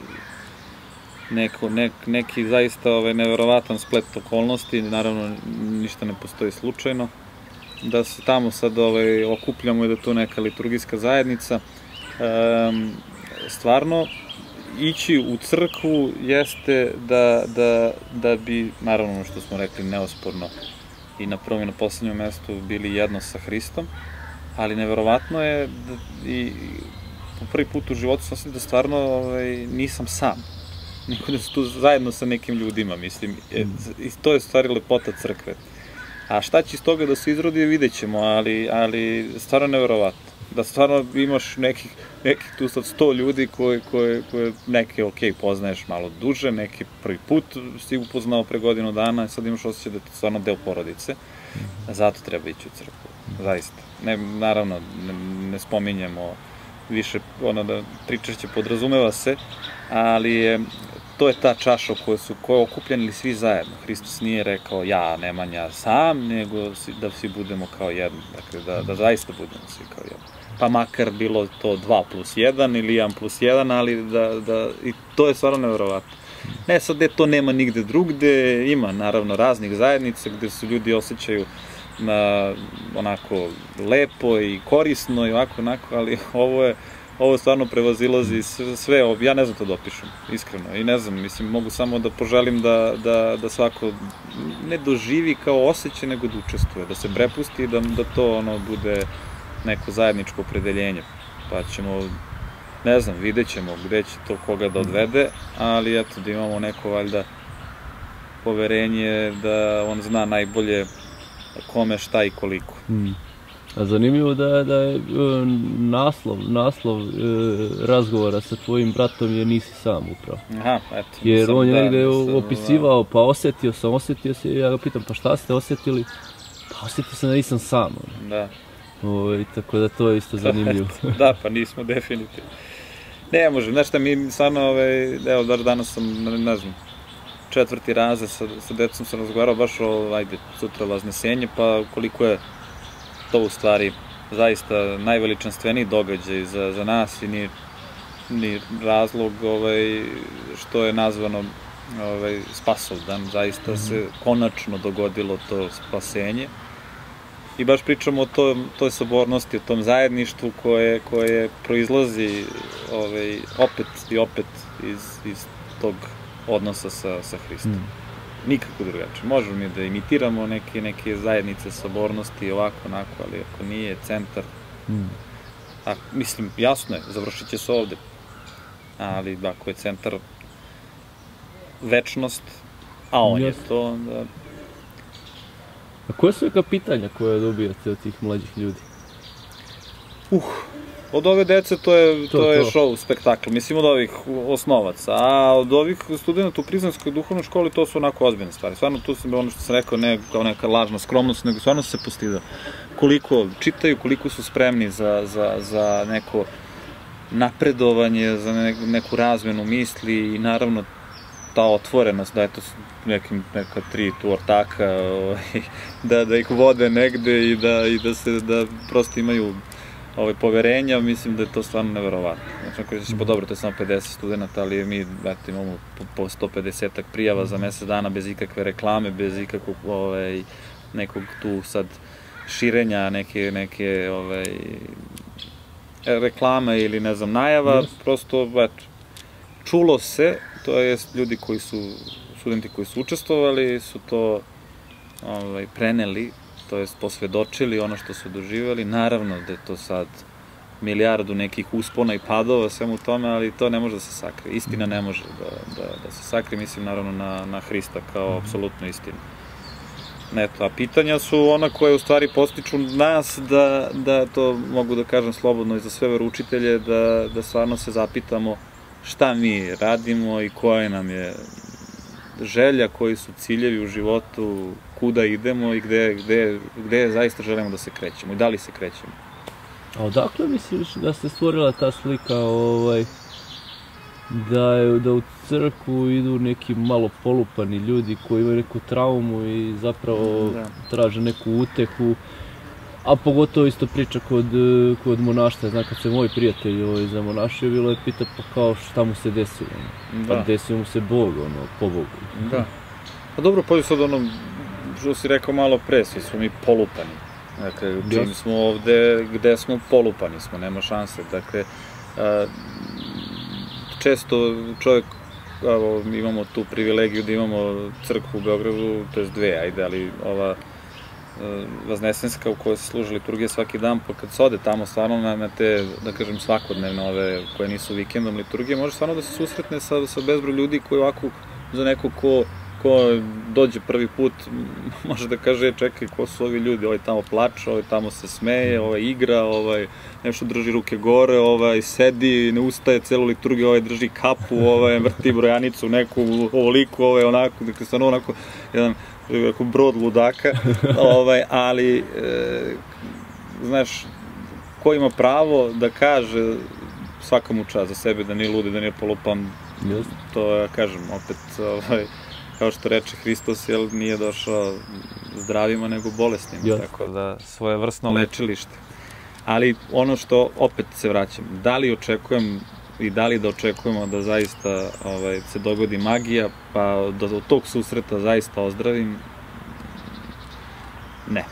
Neko, nek, neki zaista ovaj, neverovatan splet okolnosti, naravno ništa ne postoji slučajno, da se tamo sad ovaj, okupljamo i da tu neka liturgijska zajednica. Um, stvarno, ići u crkvu jeste da, da, da bi, naravno ono što smo rekli neosporno i na prvom i na poslednjem mestu bili jedno sa Hristom, ali neverovatno je da, i po prvi put u životu sam da stvarno ovaj, nisam sam. Nego da su tu zajedno sa nekim ljudima, mislim, i to je stvari lepota crkve. A šta će iz toga da se izrodi, vidjet ćemo, ali, ali stvarno neverovatno. Da stvarno imaš nekih, nekih tu sad sto ljudi koje, koje, koje neke, ok, poznaješ malo duže, neki prvi put si upoznao pre godinu dana, sad imaš osjećaj da je to stvarno deo porodice, zato treba ići u crkvu, zaista. Ne, naravno, ne, ne spominjemo više, ono da pričešće podrazumeva se, ali je, to je ta čaša u kojoj su koje okupljeni svi zajedno. Hristos nije rekao ja, Nemanja, sam, nego da svi budemo kao jedno, dakle da, da zaista budemo svi kao jedno. Pa makar bilo to dva plus jedan ili jedan plus jedan, ali da, da, i to je stvarno neverovatno. Ne, sad gde to nema nigde drugde, ima naravno raznih zajednica gde se ljudi osjećaju na, onako lepo i korisno i ovako, onako, ali ovo je, ovo stvarno prevazilazi sve, ovo, ja ne znam to da opišem, iskreno, i ne znam, mislim, mogu samo da poželim da, da, da svako ne doživi kao osjećaj, nego da učestvuje, da se prepusti i da, da to ono bude neko zajedničko opredeljenje, pa ćemo, ne znam, vidjet ćemo gde će to koga da odvede, ali eto, da imamo neko, valjda, poverenje da on zna najbolje kome, šta i koliko. Mm. A zanimljivo da je, da je naslov, naslov e, razgovora sa tvojim bratom je Nisi sam upravo. Aha, eto. Jer sam, on je da, negde sam, opisivao, pa osjetio sam, osjetio se, ja ga pitam, pa šta ste osjetili? Pa osjetio sam da nisam sam. Da. O, i tako da to je isto zanimljivo. Da, pa nismo definitivno. Ne može, znaš šta, mi stvarno, ovaj, evo, baš danas sam, ne znam, četvrti razred sa, sa decom sam razgovarao baš o, ajde, sutra Vaznesenje, pa koliko je to u stvari zaista najveličanstveniji događaj za, za nas i ni, ni razlog ovaj, što je nazvano ovaj, Spasovdan, zaista mm-hmm. se konačno dogodilo to spasenje. I baš pričamo o tom, toj sabornosti, o tom zajedništvu koje, koje proizlazi ovaj, opet i opet iz, iz tog odnosa sa, sa Hristom. Mm. Nikako drugačije. Možemo mi da imitiramo neke, neke zajednice sabornosti, ovako, onako, ali ako nije centar, mm. a, mislim, jasno je, završit će se ovde, ali ako je centar večnost, a on yes. je to, onda... A koje su neka pitanja koje dobijate od tih mlađih ljudi? Uh, od ove dece to je, to, to je to. show, spektakl, mislim od ovih osnovaca, a od ovih studenta u Prizrenskoj duhovnoj školi to su onako ozbiljne stvari. Stvarno tu sam, ono što sam rekao, ne kao neka lažna skromnost, nego stvarno se postida. Koliko čitaju, koliko su spremni za, za, za neko napredovanje, za ne, neku razmenu misli i naravno ta otvorenost, da eto nekim, neka tri tu ortaka, ovaj, da, da ih vode negde i da, i da se, da prosto imaju ovaj, poverenja, mislim da je to stvarno neverovatno. Znači, ako ćeš, pa dobro, to je samo pedeset studenta, ali mi, eto, imamo po, po sto pedesetak prijava za mesec dana bez ikakve reklame, bez ikakvog, ovaj, nekog tu sad širenja, neke, neke, ovaj, reklame ili, ne znam, najava, yes. prosto, eto, čulo se, to je ljudi koji su, studenti koji su učestvovali, su to ovaj, preneli, to jest posvedočili ono što su doživjeli. Naravno da je to sad milijardu nekih uspona i padova svemu tome, ali to ne može da se sakrije. Istina ne može da, da, da se sakrije, mislim naravno na, na Hrista kao apsolutnu istinu. Eto, a pitanja su ona koje u stvari postiču nas da, da to mogu da kažem slobodno i za sve veroučitelje, da, da stvarno se zapitamo šta mi radimo i koja nam je želja, koji su ciljevi u životu, kuda idemo i gde, gde, gde zaista želimo da se krećemo i da li se krećemo. A odakle misliš da se stvorila ta slika ovaj, da, je, da u crkvu idu neki malo polupani ljudi koji imaju neku traumu i zapravo da. traže neku utehu, a pogotovo isto priča kod, kod monaštva, znam kad se moj prijatelj ovaj, za monaštvo bilo je pita pa kao šta mu se desilo, ono. Pa desio mu se Bog, ono, po Bogu. Da. Pa dobro, pa sad ono, što si rekao malo pre, svi smo mi polupani. Dakle, čim smo ovde, gde smo polupani smo, nema šanse. Dakle, a, često čovjek, evo, imamo tu privilegiju da imamo crkvu u Beogradu, to je dve, ajde, ali ova Vaznesenska u kojoj se služi liturgija svaki dan, pa kad se ode tamo stvarno na, na te, da kažem, svakodnevne ove koje nisu vikendom liturgije, može stvarno da se susretne sa, sa bezbroj ljudi koji ovako za neko ko, ko dođe prvi put može da kaže čekaj ko su ovi ljudi, ovaj tamo plače, ovaj tamo se smeje, ovaj igra, ovaj nešto drži ruke gore, ovaj sedi, ne ustaje celu liturgiju, ovaj drži kapu, ovaj vrti brojanicu neku ovoliku, ovaj onako, dakle stvarno onako jedan ako brod ludaka, ovaj, ali, e, znaš, ko ima pravo da kaže svaka mu čast za sebe, da nije ludi, da nije polupan, yes. to ja kažem, opet, ovaj, kao što reče Hristos, jel, nije došao zdravima, nego bolesnima, yes. tako da svoje vrstno lečilište. Ali ono što, opet se vraćam, da li očekujem i da li da očekujemo da zaista ovaj, se dogodi magija, pa da od tog susreta zaista ozdravim, ne.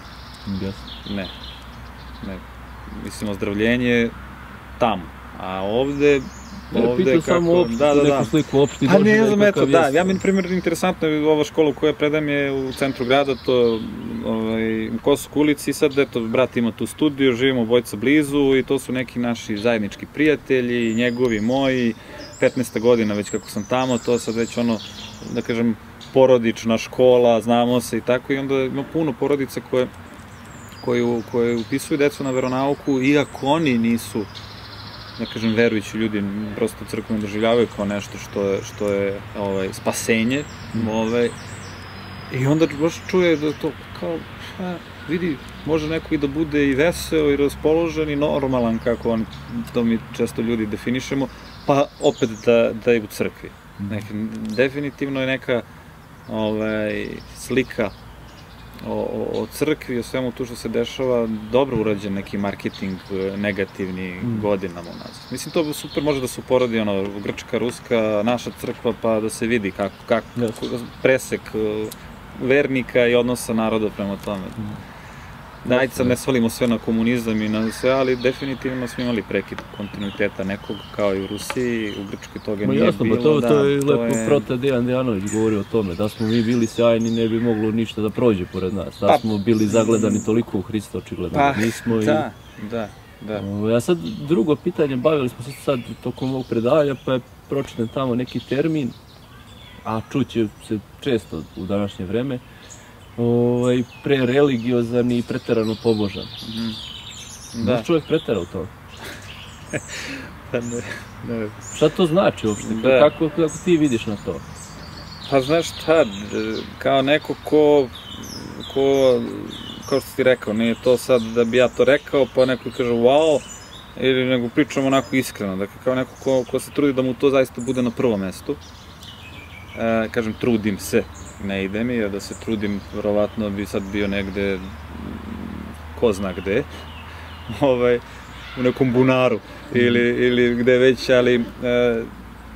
Ne. Ne. Mislim, ozdravljenje tamo. A ovde... ovde pitao samo opšti, da, da, neku sliku opšti doživljaj. Pa ne znam, eto, da. Ja mi, na primjer, interesantno je ova škola koja predam je u centru grada, to ovaj, u Kosovskoj ulici. Sad, eto, brat ima tu studiju, živimo obojica blizu i to su neki naši zajednički prijatelji, njegovi, moji. petnaesta godina već kako sam tamo, to sad već ono, da kažem, porodična škola, znamo se i tako. I onda ima puno porodica koje, koje, koje upisuju decu na veronauku, iako oni nisu, da kažem, verujući ljudi, prosto crkvu ne doživljavaju kao nešto što je, što je ovaj, spasenje. Mm. Ovaj, I onda baš čuje da to kao, ha, vidi, može neko i da bude i veseo i raspoložen i normalan, kako oni, to mi često ljudi definišemo, pa opet da, da je u crkvi. Nek, definitivno je neka ovaj, slika o, o, o crkvi, o svemu tu što se dešava, dobro urađen neki marketing negativni mm. godinama u nas. Mislim, to super može da se uporodi, ono, grčka, ruska, naša crkva, pa da se vidi kako, kako yes. presek vernika i odnosa naroda prema tome. Mm. Da, ajde sad ne svalimo sve na komunizam i na sve, ali definitivno smo imali prekid kontinuiteta nekog, kao i u Rusiji, u Grčkoj toga nije jasno, bilo. Jasno, to, da, to je lepo je... Prote Dejan Dejanović govorio o tome, da smo mi bili sjajni, ne bi moglo ništa da prođe pored nas, da pa, smo bili zagledani toliko u Hrista, očigledno. Pa, nismo da, i... da, da. O, ja sad drugo pitanje, bavili smo se sad tokom ovog predavanja, pa je pročitan tamo neki termin, a čuće se često u današnje vreme, ovaj, prereligiozan i preterano pobožan. Mm. Da. Da čovjek pretera u to? Pa ne, ne. Šta to znači uopšte? Da. Kako, kako ti vidiš na to? Pa znaš šta, kao neko ko, ko, kao što ti rekao, nije to sad da bi ja to rekao, pa neko kaže wow, ili nego pričamo onako iskreno, dakle kao neko ko, ko se trudi da mu to zaista bude na prvom mestu. E, kažem, trudim se. Ne ide mi, jer da se trudim, verovatno bi sad bio negde, ko zna gde, ovaj, u nekom bunaru, ili, ili gde već, ali e,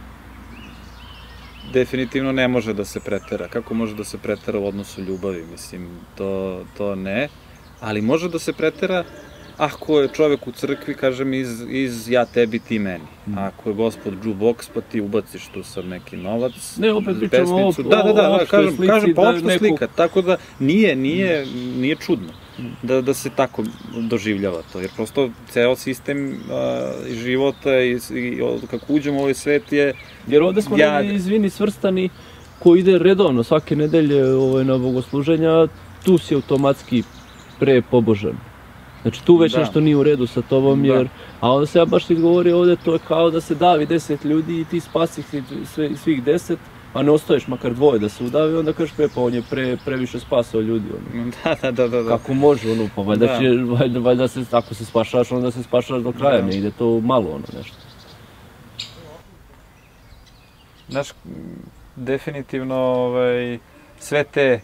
definitivno ne može da se pretera. Kako može da se pretera u odnosu ljubavi, mislim, to, to ne, ali može da se pretera ako je čovek u crkvi, kažem, iz, iz ja tebi, ti meni. Ako je gospod jukebox, pa ti ubaciš tu sad neki novac, ne, opet pričamo o, da, da, da, da, kažem, slici, kažem, pa opšta neku... slika, tako da nije, nije, nije čudno da, da se tako doživljava to, jer prosto ceo sistem uh, života i, i kako uđemo u ovaj svet je... Jer ovde smo, ja... ne, izvini, svrstani, ko ide redovno svake nedelje ovaj, na bogosluženja, tu si automatski prepobožan. Znači tu već da. Nešto nije u redu sa tobom, jer, da. A onda se ja baš ti govorio ovde, to je kao da se davi deset ljudi i ti spasih sve, svih deset, a ne ostaješ makar dvoje da se udavi, onda kažeš pre, pa on je pre, previše spasao ljudi. Ono. Da, da, da, da. Kako može, ono, pa valjda, da. će, valjda, valjda se, ako se spašaš, onda se spašaš do kraja, da. Ne ide to malo, ono, nešto. Znaš, definitivno, ovaj, sve te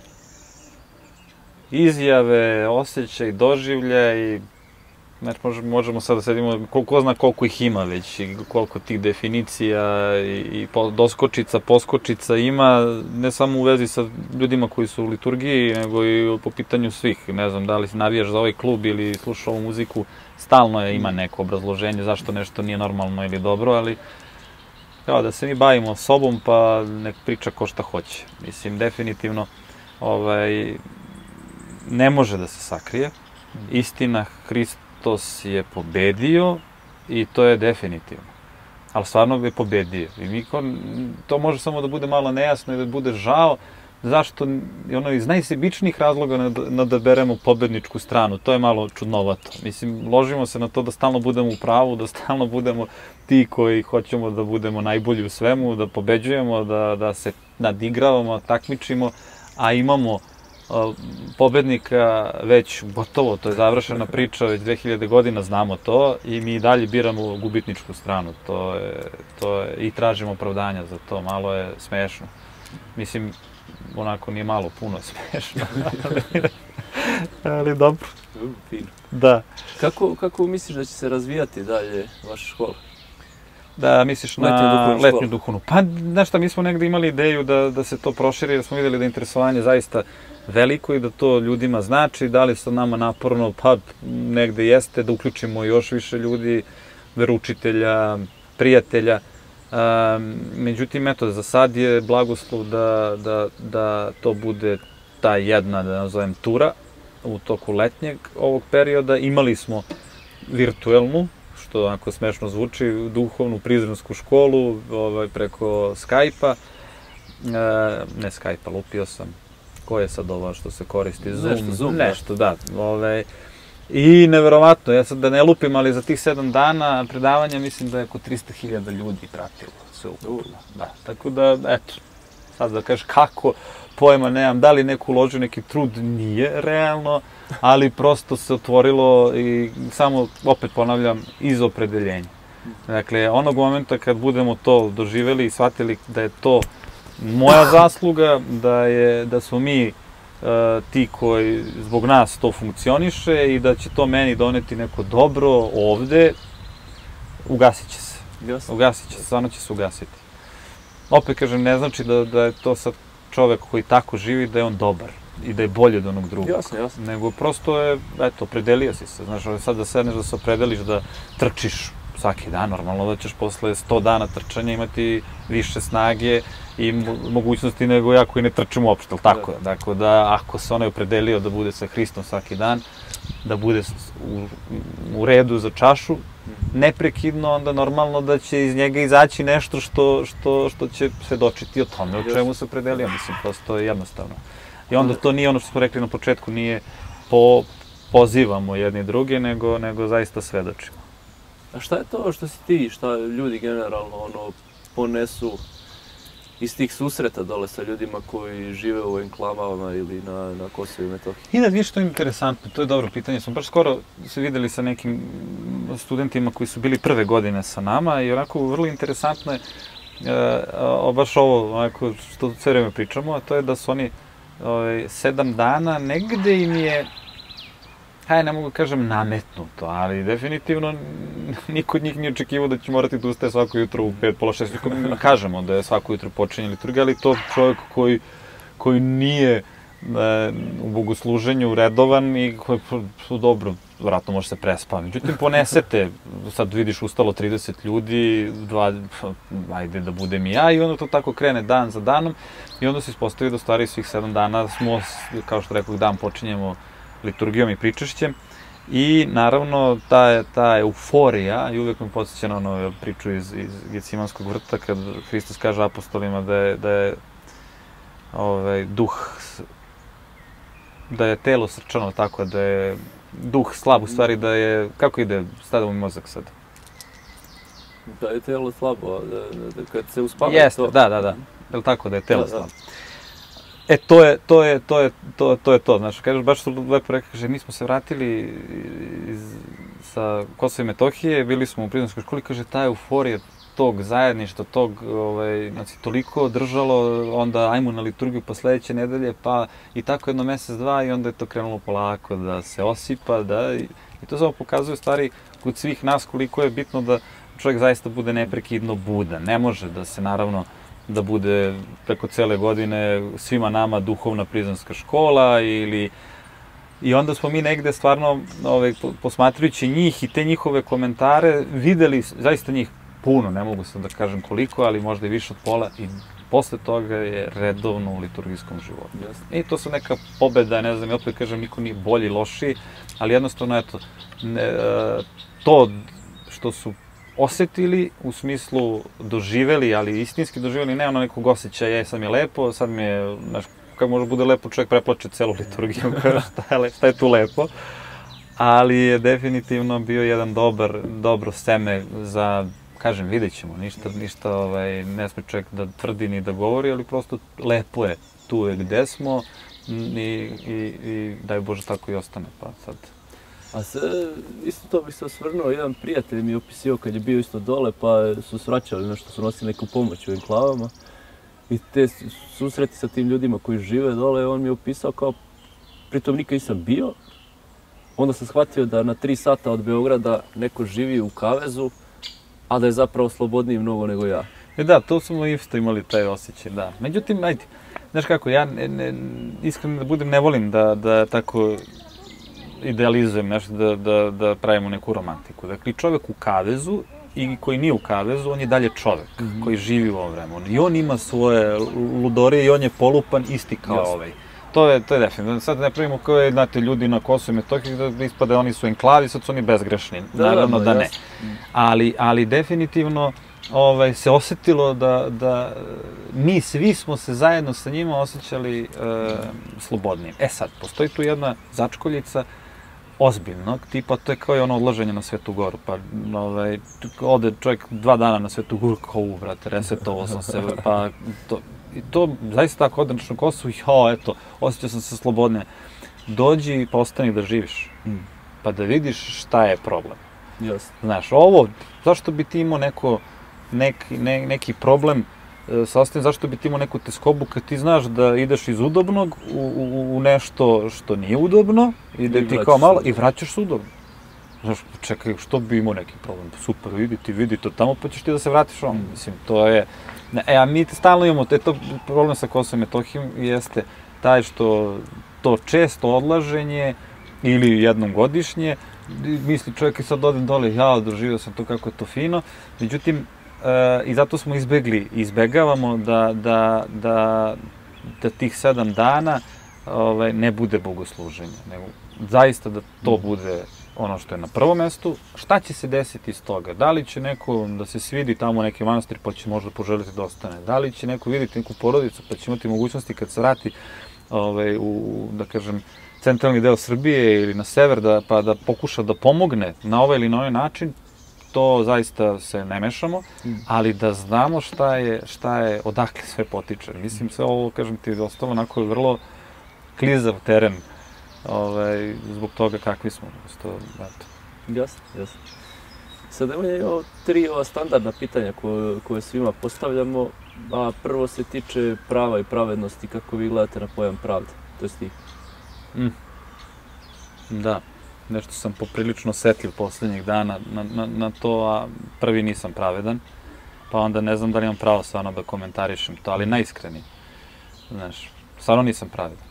izjave, osjećaj, doživljaj, znači možemo sad da sedimo, ko zna koliko ih ima već i koliko tih definicija i, i doskočica, poskočica ima, ne samo u vezi sa ljudima koji su u liturgiji, nego i po pitanju svih. Ne znam, da li navijaš za ovaj klub ili slušaš ovu muziku, stalno je, ima neko obrazloženje zašto nešto nije normalno ili dobro, ali kao da se mi bavimo sobom, pa nek priča ko šta hoće. Mislim, definitivno, ovaj, ne može da se sakrije. Istina, Hristos je pobedio i to je definitivno. Ali stvarno je pobedio. I mi ko, to može samo da bude malo nejasno i da bude žao zašto ono, iz najsebičnijih razloga nadaberemo pobedničku stranu. To je malo čudnovato. Mislim, ložimo se na to da stalno budemo u pravu, da stalno budemo ti koji hoćemo da budemo najbolji u svemu, da pobeđujemo, da, da se nadigravamo, takmičimo, a imamo pobednika već gotovo, to je završena priča, već dve hiljade godina znamo to i mi dalje biramo gubitničku stranu, to je, to je, i tražimo opravdanja za to, malo je smešno. Mislim, onako nije malo, puno smešno, ali, ali dobro. Fino. Da. Kako, kako misliš da će se razvijati dalje vaša škola? Da, misliš na Letnju duhovnu letnju školu. duhovnu. Pa, znaš šta, mi smo negde imali ideju da, da se to proširi, jer smo videli da je interesovanje zaista veliko i da to ljudima znači. Da li se nama naporno, pa negde jeste, da uključimo još više ljudi, veroučitelja, prijatelja. Um, međutim, eto, za sad je blagoslov da, da, da to bude ta jedna, da nazovem, tura u toku letnjeg ovog perioda. Imali smo virtuelnu, što onako smešno zvuči, duhovnu prizrensku školu ovaj, preko Skype-a. E, ne Skype-a, lupio sam. Ko je sad ovo što se koristi? Zoom? Nešto, Zoom, Nešto, da. Ovaj, I neverovatno, ja sad da ne lupim, ali za tih sedam dana predavanja mislim da je oko trista hiljada ljudi pratilo sve ukupno. Da, tako da, eto, sad da kažeš kako, pojma nemam, da li neko uložio neki trud, nije realno, ali prosto se otvorilo i samo, opet ponavljam, iz opredeljenja. Dakle, onog momenta kad budemo to doživeli i shvatili da je to moja zasluga, da, je, da smo mi uh, ti koji zbog nas to funkcioniše i da će to meni doneti neko dobro ovde, ugasit će se. Jasno. Ugasit će se, stvarno će se ugasiti. Opet kažem, ne znači da, da je to sad čovek koji tako živi, da je on dobar i da je bolje od onog drugog. Jasno, jasno. Nego prosto je, eto, opredelio si se. Znaš, sad da sedneš da se opredeliš da trčiš svaki dan, normalno da ćeš posle sto dana trčanja imati više snage i mogućnosti nego ja koji ne trčim uopšte, ali tako je. Dakle, da ako se onaj opredelio da bude sa Hristom svaki dan, da bude u, u redu za čašu, neprekidno, onda normalno da će iz njega izaći nešto što, što, što će svedočiti o tome, o čemu se opredelio, mislim, prosto je jednostavno. I onda to nije ono što smo rekli na početku, nije po, pozivamo jedni druge, nego, nego zaista svedočimo. A šta je to što si ti, šta ljudi generalno ono ponesu iz tih susreta dole sa ljudima koji žive u enklavama ili na, na Kosovu i Metohiji? I da, vidiš, to je interesantno, to je dobro pitanje. Smo baš skoro se videli sa nekim studentima koji su bili prve godine sa nama i onako vrlo interesantno je e, baš ovo onako, što sve vreme pričamo, a to je da su oni ovaj, sedam dana negde im je, hajde, ne mogu kažem nametnuto, ali definitivno niko od njih nije očekivao da će morati da ustaje svako jutro u pet, pola šest. Kažemo da je svako jutro počinje liturgija, ali to čovjek koji, koji nije e, u bogosluženju redovan i koji su dobro, vratno može se prespava. Međutim, ponesete, sad vidiš ustalo trideset ljudi, dva, ajde da budem i ja, i onda to tako krene dan za danom i onda se ispostavi da stvari svih sedam dana smo, kao što rekao, dan počinjemo liturgijom i pričašćem i naravno ta, ta euforija, i uvijek me podsjeća na ono priču iz, iz Gecimanskog vrta kad Hristos kaže apostolima da je, da je ovaj, duh, da je telo srčano, tako da je duh slab, u stvari da je, kako ide, stavimo mi mozak sad? Da je telo slabo, da, da, da kad se uspava Jeste, to... da, da, da, je li tako da je telo da, slabo? Da. E, to je, to je, to je, to, to je to, znaš, kažeš, baš su lepo rekao, kaže, mi smo se vratili iz, sa Kosova i Metohije, bili smo u prizrenskoj školi, kaže, ta euforija tog zajedništva, tog, ovaj, znači, toliko držalo, onda ajmo na liturgiju pa sledeće nedelje, pa i tako jedno mesec, dva, i onda je to krenulo polako da se osipa, da, i, i to samo pokazuje stvari kod svih nas koliko je bitno da čovjek zaista bude neprekidno budan. Ne može da se, naravno, da bude preko cele godine svima nama duhovna prizrenska škola ili... I onda smo mi negde stvarno, ovaj, posmatrujući njih i te njihove komentare, videli zaista njih puno, ne mogu sad da kažem koliko, ali možda i više od pola, i posle toga je redovno u liturgijskom životu. Yes. I to su neka pobeda, ne znam, i opet kažem, niko nije bolji, lošiji, ali jednostavno, eto, ne, to što su osetili, u smislu doživeli, ali istinski doživeli, ne ono nekog osjećaja, je, sad mi je lepo, sad mi je, znaš, kako može bude lepo, čovjek preplače celu liturgiju, šta je, šta je tu lepo, ali je definitivno bio jedan dobar, dobro seme za, kažem, vidjet ćemo, ništa, ništa ovaj, ne sme čovjek da tvrdi ni da govori, ali prosto lepo je, tu je gde smo i, i, i daj Bože tako i ostane, pa sad... A se, isto to bih se osvrnuo, jedan prijatelj mi je opisio kad je bio isto dole, pa su svraćali nešto, su nosili neku pomoć u enklavama. I te susreti sa tim ljudima koji žive dole, on mi je opisao kao, pritom nikad nisam bio. Onda sam shvatio da na tri sata od Beograda neko živi u kavezu, a da je zapravo slobodniji mnogo nego ja. E da, to smo isto imali taj osjećaj, da. Međutim, ajde, znaš kako, ja ne, ne, iskreno da budem, ne volim da, da tako idealizujem nešto, da, da, da pravimo neku romantiku. Dakle, čovek u kavezu i koji nije u kavezu, on je dalje čovek mm -hmm. koji živi u ovom vremenu. I on ima svoje ludorije i on je polupan isti kao yes. ovaj. To je, to je definitivno. Sad ne pravimo kao je, znate, ljudi na Kosovu i Metohiji da ispade oni su enklavi, sad su oni bezgrešni. Da, naravno da, da ne. Ali, ali definitivno ovaj, se osetilo da, da mi svi smo se zajedno sa njima osjećali e, slobodnijim. E sad, postoji tu jedna začkoljica ozbiljnog tipa, to je kao i ono odlaženje na Svetu Goru, pa ovaj, ode čovjek dva dana na Svetu Goru, kao u, brate, resetovao sam se, pa to, i to zaista tako odeš na Kosovu i jao, eto, osjećao sam se slobodnije. Dođi i postani da živiš, mm. pa da vidiš šta je problem. Yes. Znaš, ovo, zašto bi ti imao neko, neki, ne, neki problem e, sa ostalim, zašto bi ti imao neku teskobu kad ti znaš da ideš iz udobnog u, u, u nešto što nije udobno i da I ti kao malo, i vraćaš se udobno. Znaš, čekaj, što bi imao neki problem? Super, vidi ti, vidi to tamo, pa ćeš ti da se vratiš ono. Mm. Mislim, to je... E, a mi stalno imamo, to je to problem sa Kosovom i Metohijom, jeste taj što to često odlaženje ili jednom godišnje, misli čovjek i sad odem dole, ja doživio sam to kako je to fino, međutim, e, i zato smo izbegli, izbegavamo da, da, da, da tih sedam dana ovaj, ne bude bogosluženje, nego zaista da to bude ono što je na prvom mestu. Šta će se desiti iz toga? Da li će neko da se svidi tamo neki manastir pa će možda poželiti da ostane? Da li će neko vidjeti neku porodicu pa će imati mogućnosti kad se vrati ovaj, u, da kažem, centralni deo Srbije ili na sever, da, pa da pokuša da pomogne na ovaj ili na ovaj način? To zaista se ne mešamo, ali da znamo šta je, šta je, odakle sve potiče. Mislim, sve ovo, kažem ti, ostalo onako vrlo klizav teren, ovaj, zbog toga kakvi smo. Isto, eto. Jasno, jasno. Sad evo je ovo tri ova standardna pitanja koje, koje svima postavljamo, a prvo se tiče prava i pravednosti, kako vi gledate na pojam pravde, to je ti. Mm. Da. Nešto sam poprilično osjetljiv poslednjih dana na, na, na to, a prvi nisam pravedan, pa onda ne znam da li imam pravo stvarno da komentarišem to, ali najiskreniji. Znaš, stvarno nisam pravedan.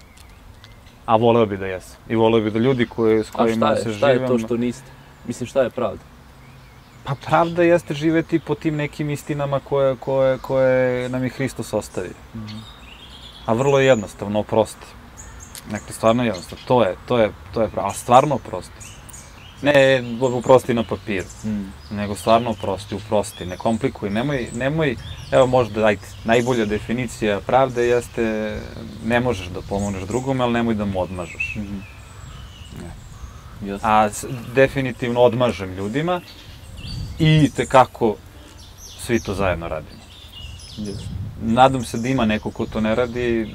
A voleo bi da jesam. I voleo bi da ljudi koji, s kojima se živim... A šta je, šta je to što niste? Mislim, šta je pravda? Pa pravda jeste živeti po tim nekim istinama koje, koje, koje nam je Hristos ostavio. Mm-hmm. A vrlo je jednostavno, oprosti. Dakle, stvarno jednostavno, to je, to je, to je pravo, a stvarno oprosti. Ne uprosti na papiru, mm. nego stvarno oprosti, uprosti, ne komplikuj, nemoj, nemoj, evo možda, ajde, najbolja definicija pravde jeste, ne možeš da pomogneš drugome, ali nemoj da mu odmažeš. Mm. Yes. A s, definitivno odmažem ljudima i tekako svi to zajedno radimo. Yes. Nadam se da ima neko ko to ne radi,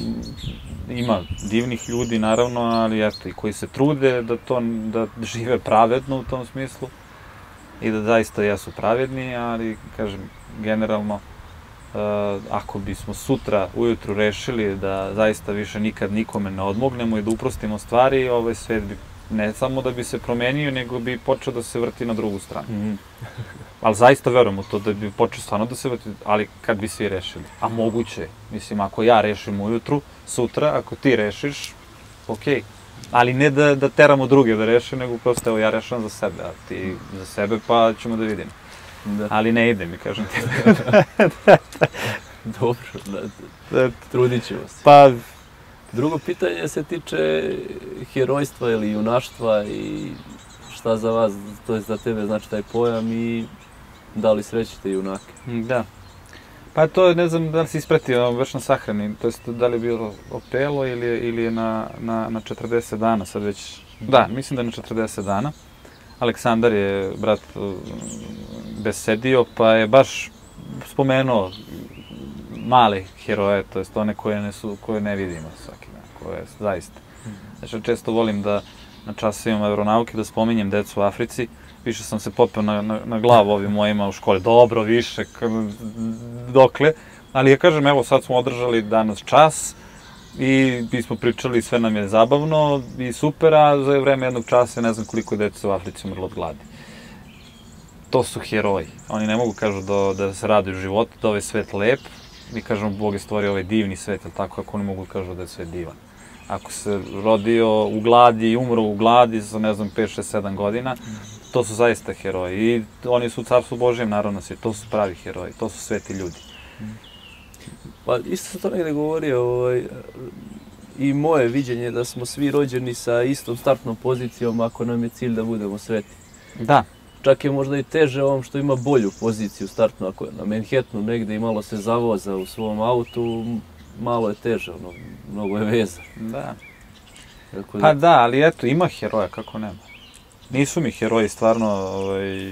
ima divnih ljudi naravno, ali eto, i koji se trude da to, da žive pravedno u tom smislu i da zaista jesu pravedni, ali, kažem, generalno, uh, ako bismo sutra ujutru rešili da zaista više nikad nikome ne odmognemo i da uprostimo stvari, ovaj svet bi ne samo da bi se promenio, nego bi počeo da se vrti na drugu stranu. Mm-hmm. Ali zaista verujem u to da bi počeo stvarno da se vrti, ali kad bi svi rešili. A moguće je. Mislim, ako ja rešim ujutru, sutra, ako ti rešiš, okej. Okay. Ali ne da, da teramo druge da reše, nego prosto, evo, ja rešam za sebe, a ti za sebe, pa ćemo da vidimo. Da. Ali ne ide mi, kažem ti. Dobro, da, da. Trudit ćemo se. Pa... Drugo pitanje se tiče herojstva ili junaštva i šta za vas, to je za tebe znači taj pojam i da li srećete junake? Da. Pa to, ne znam da li si ispratio, baš na sahrani, to jest da li je bilo Opelo ili je, ili je na, na, na četrdeset dana sad već, da, mislim da je na četrdeset dana. Aleksandar je, brat, besedio, pa je baš spomenuo male heroje, to jest one koje ne, su, koje ne vidimo svaki dan, koje zaista. Znači, često volim da na časovima aeronauke da spominjem decu u Africi, više sam se popeo na, na, na glavu ovim mojima u školi, dobro, više, dokle, ali ja kažem, evo, sad smo održali danas čas i mi smo pričali, sve nam je zabavno i super, a za vreme jednog časa ne znam koliko je deca u Africi umrlo od gladi. to su heroji. Oni ne mogu kažu da, da se radi u životu, da ovaj svet lep. Mi kažemo, Bog je stvorio ovaj divni svet, ali tako, ako oni mogu kažu da je svet divan. Ako se rodio u gladi i umro u gladi za, ne znam, pet, šest, sedam godina, to su zaista heroji. I oni su u Carstvu Božjem, naravno, svi. To su pravi heroji, to su sveti ljudi. Pa isto sam to negde govorio, ovaj, i moje viđenje da smo svi rođeni sa istom startnom pozicijom ako nam je cilj da budemo sveti. Da. Čak je možda i teže ovom što ima bolju poziciju startnu, ako je na Manhattanu negde i malo se zavoza u svom autu, malo je teže, ono, mnogo je veza. Da. Da... Pa da, ali eto, ima heroja, kako nema. Nisu mi heroji stvarno, ovaj,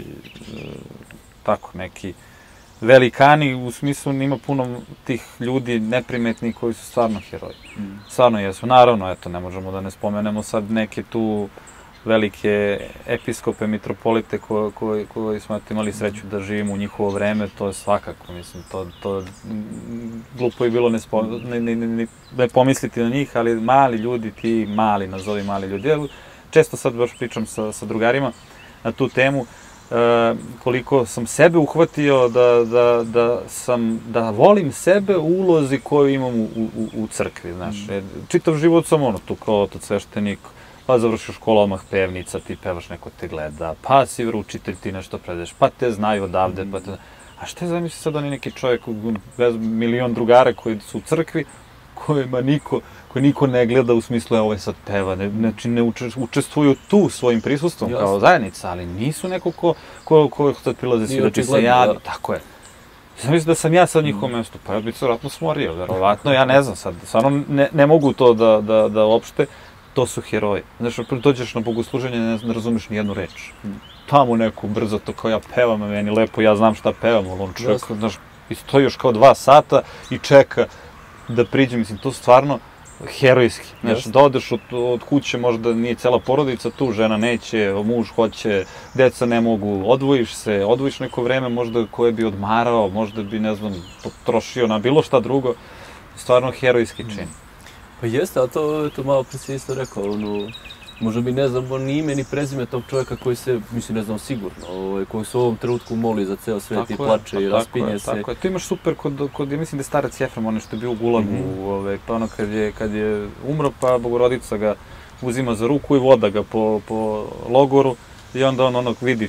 tako, neki velikani, u smislu ima puno tih ljudi neprimetnih koji su stvarno heroji. Mm. Stvarno jesu. Naravno, eto, ne možemo da ne spomenemo sad neke tu velike episkope, mitropolite koji ko, ko smo imali sreću da živimo u njihovo vreme, to je svakako, mislim, to, to glupo je bilo ne, spo, ne, ne, ne, ne pomisliti na njih, ali mali ljudi, ti mali, nazovi mali ljudi. Ja često sad baš pričam sa, sa drugarima na tu temu, e, koliko sam sebe uhvatio da, da, da, sam, da volim sebe u ulozi koju imam u, u, u crkvi, znaš. Mm. Čitav život sam ono, tu kao otac sveštenik, pa završiš školu, odmah pevnica, ti pevaš, neko te gleda, pa si vručitelj, ti nešto predeš, pa te znaju odavde, pa te... A šta je zamisli sad oni neki čovjek, bez milion drugara koji su u crkvi, kojima niko, koji niko ne gleda u smislu, evo je sad peva, ne, znači ne učestvuju tu svojim prisustvom kao zajednica, ali nisu neko ko, ko, ko sad prilaze svi da će se javi, tako je. Zamisli da sam ja sad njihovom mjestu, pa ja bih se vratno smorio, verovatno, ja ne znam sad, stvarno ne, ne mogu to da, da, da opšte. To su heroji. Znaš, dođeš na bogosluženje, ne, ne razumeš ni jednu reč. Tamo neku brzo to kao ja pevam, a meni lepo, ja znam šta pevam, ali on čovjek, znaš, i stoji još kao dva sata i čeka da priđe, mislim, to stvarno herojski. Znaš, da odeš od, od kuće, možda nije cela porodica tu, žena neće, muž hoće, deca ne mogu, odvojiš se, odvojiš neko vreme, možda koje bi odmarao, možda bi, ne znam, potrošio na bilo šta drugo. Stvarno herojski čin. Pa jeste, a to, to malo pre si isto rekao, ono, možda mi ne znam ni ime ni prezime tog čovjeka koji se, mislim, ne znam sigurno, ovaj, koji se u ovom trenutku moli za ceo svet i plače i raspinje se. Tako je, to imaš super kod, kod, ja mislim da je starac Jefrem, ono što je bio u Gulagu, mm-hmm. ovaj, pa ono kad je, kad je umro, pa Bogorodica ga uzima za ruku i voda ga po, po logoru i onda on onog vidi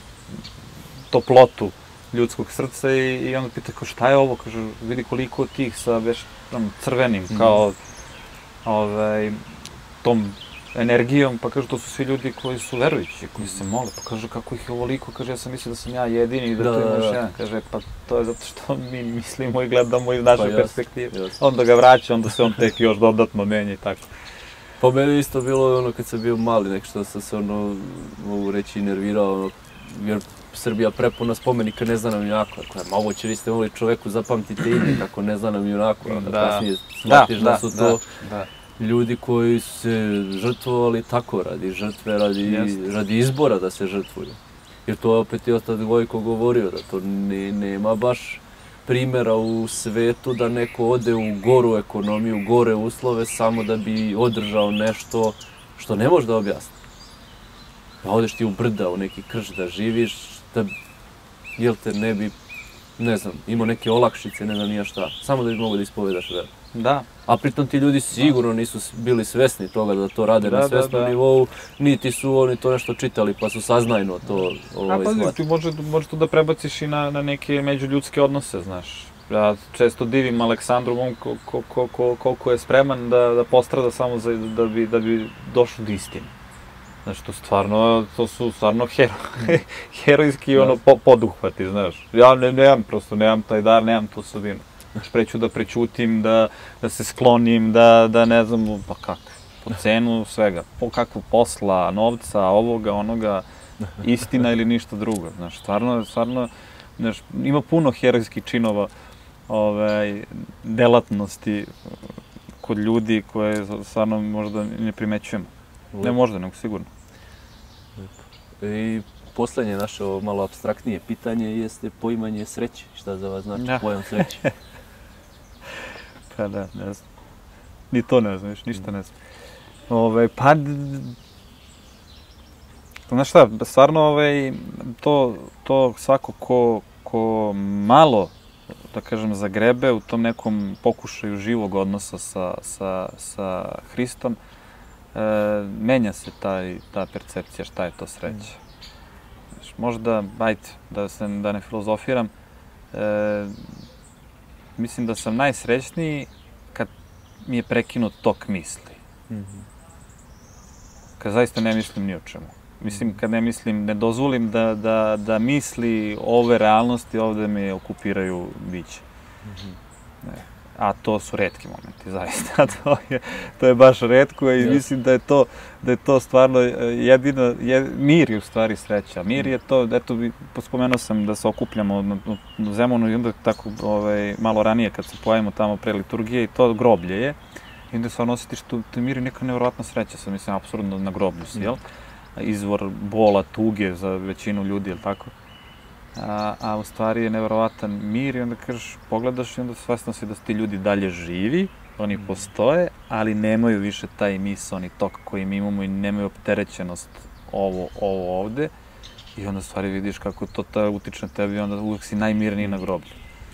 toplotu ljudskog srca i, i onda pita kao šta je ovo, kaže, vidi koliko tih sa već crvenim, mm-hmm. kao ovaj, tom energijom, pa kažu to su svi ljudi koji su verujući, koji se mole, pa kažu kako ih je ovoliko, kaže ja sam mislio da sam ja jedini i da, da to imaš jedan, kaže pa to je zato što mi mislimo i gledamo iz naše pa, perspektive, jas. Onda ga vraća, onda se on tek još dodatno menja i tako. Pa meni isto bilo ono kad sam bio mali, nek što sam se ono, mogu reći, nervirao, ono, jer Srbija prepuna spomenika ne zna nam junako, ako je moguće vi ste mogli čoveku zapamtite ime kako ne zna nam junako, onda da. Kasnije shvatiš da, da su to da, da. Ljudi koji su se žrtvovali tako radi žrtve, radi, radi izbora da se žrtvuju. Jer to opet je Otac Gojko govorio, da to ne, nema baš primjera u svetu da neko ode u goru ekonomiju, gore uslove samo da bi održao nešto što ne može da objasni. Da odeš ti u brda, u neki krš da živiš, da, jel te ne bi, ne znam, imao neke olakšice, ne znam nija šta, samo da bi mogo da ispovedaš veru. Da. A pritom ti ljudi sigurno nisu bili svesni toga da to rade da, na svesnom da, da. nivou, niti su oni to nešto čitali pa su saznajno to ovaj, shvatili. A pa ti može, može to da prebaciš i na, na neke međuljudske odnose, znaš. Ja često divim Aleksandru ko, ko, ko, ko, koliko je spreman da, da postrada samo za, da, bi, da bi došlo do istine. Znaš, to stvarno, to su stvarno hero, herojski ono, po, poduhvati, znaš. Ja ne, nemam, prosto nemam taj dar, nemam tu osobinu. Znaš, preću da prećutim, da, da se sklonim, da, da ne znam, pa kako, po cenu svega. Po kakvu posla, novca, ovoga, onoga, istina ili ništa drugo. Znaš, stvarno, stvarno, znaš, ima puno herojskih činova, ovaj, delatnosti kod ljudi koje stvarno možda ne primećujemo. Ne možda, nego sigurno. I poslednje naše malo apstraktnije pitanje jeste poimanje sreće. Šta za vas znači ja. Pojam sreće? Pa da, ne znam. Ni to ne znam, ništa ne znam. Ove, pa... Znaš šta, stvarno ovaj, to, to svako ko, ko malo, da kažem, zagrebe u tom nekom pokušaju živog odnosa sa, sa, sa Hristom, e, menja se taj, ta percepcija šta je to sreća. Znaš, možda, ajde, da, se, da ne filozofiram, e, mislim da sam najsrećniji kad mi je prekinut tok misli. Mhm. Kad zaista ne mislim ni o čemu. Mislim, kad ne mislim, ne dozvolim da, da, da misli ove realnosti ovde me okupiraju biće. Mhm. Ne. A to su retki momenti, zaista. to, je, to je baš retko i Yes. mislim da je to, da je to stvarno jedino, je, mir je u stvari sreća. Mir je to, eto, spomenuo sam da se okupljamo na, na Zemunu i onda tako ovaj, malo ranije kad se pojavimo tamo pre liturgije i to groblje je. I onda stvarno osjetiš tu, tu mir i neka nevjerojatna sreća, sam mislim, apsurdno na groblju si, jel? Izvor bola, tuge za većinu ljudi, jel tako? A, a u stvari je nevjerovatan mir i onda kažeš, pogledaš i onda svesno si da su ti ljudi dalje živi, oni postoje, ali nemaju više taj misaoni tok koji mi imamo i nemaju opterećenost ovo, ovo ovde. I onda u stvari vidiš kako to ta utiče na tebi i onda uvek si najmirniji na groblju.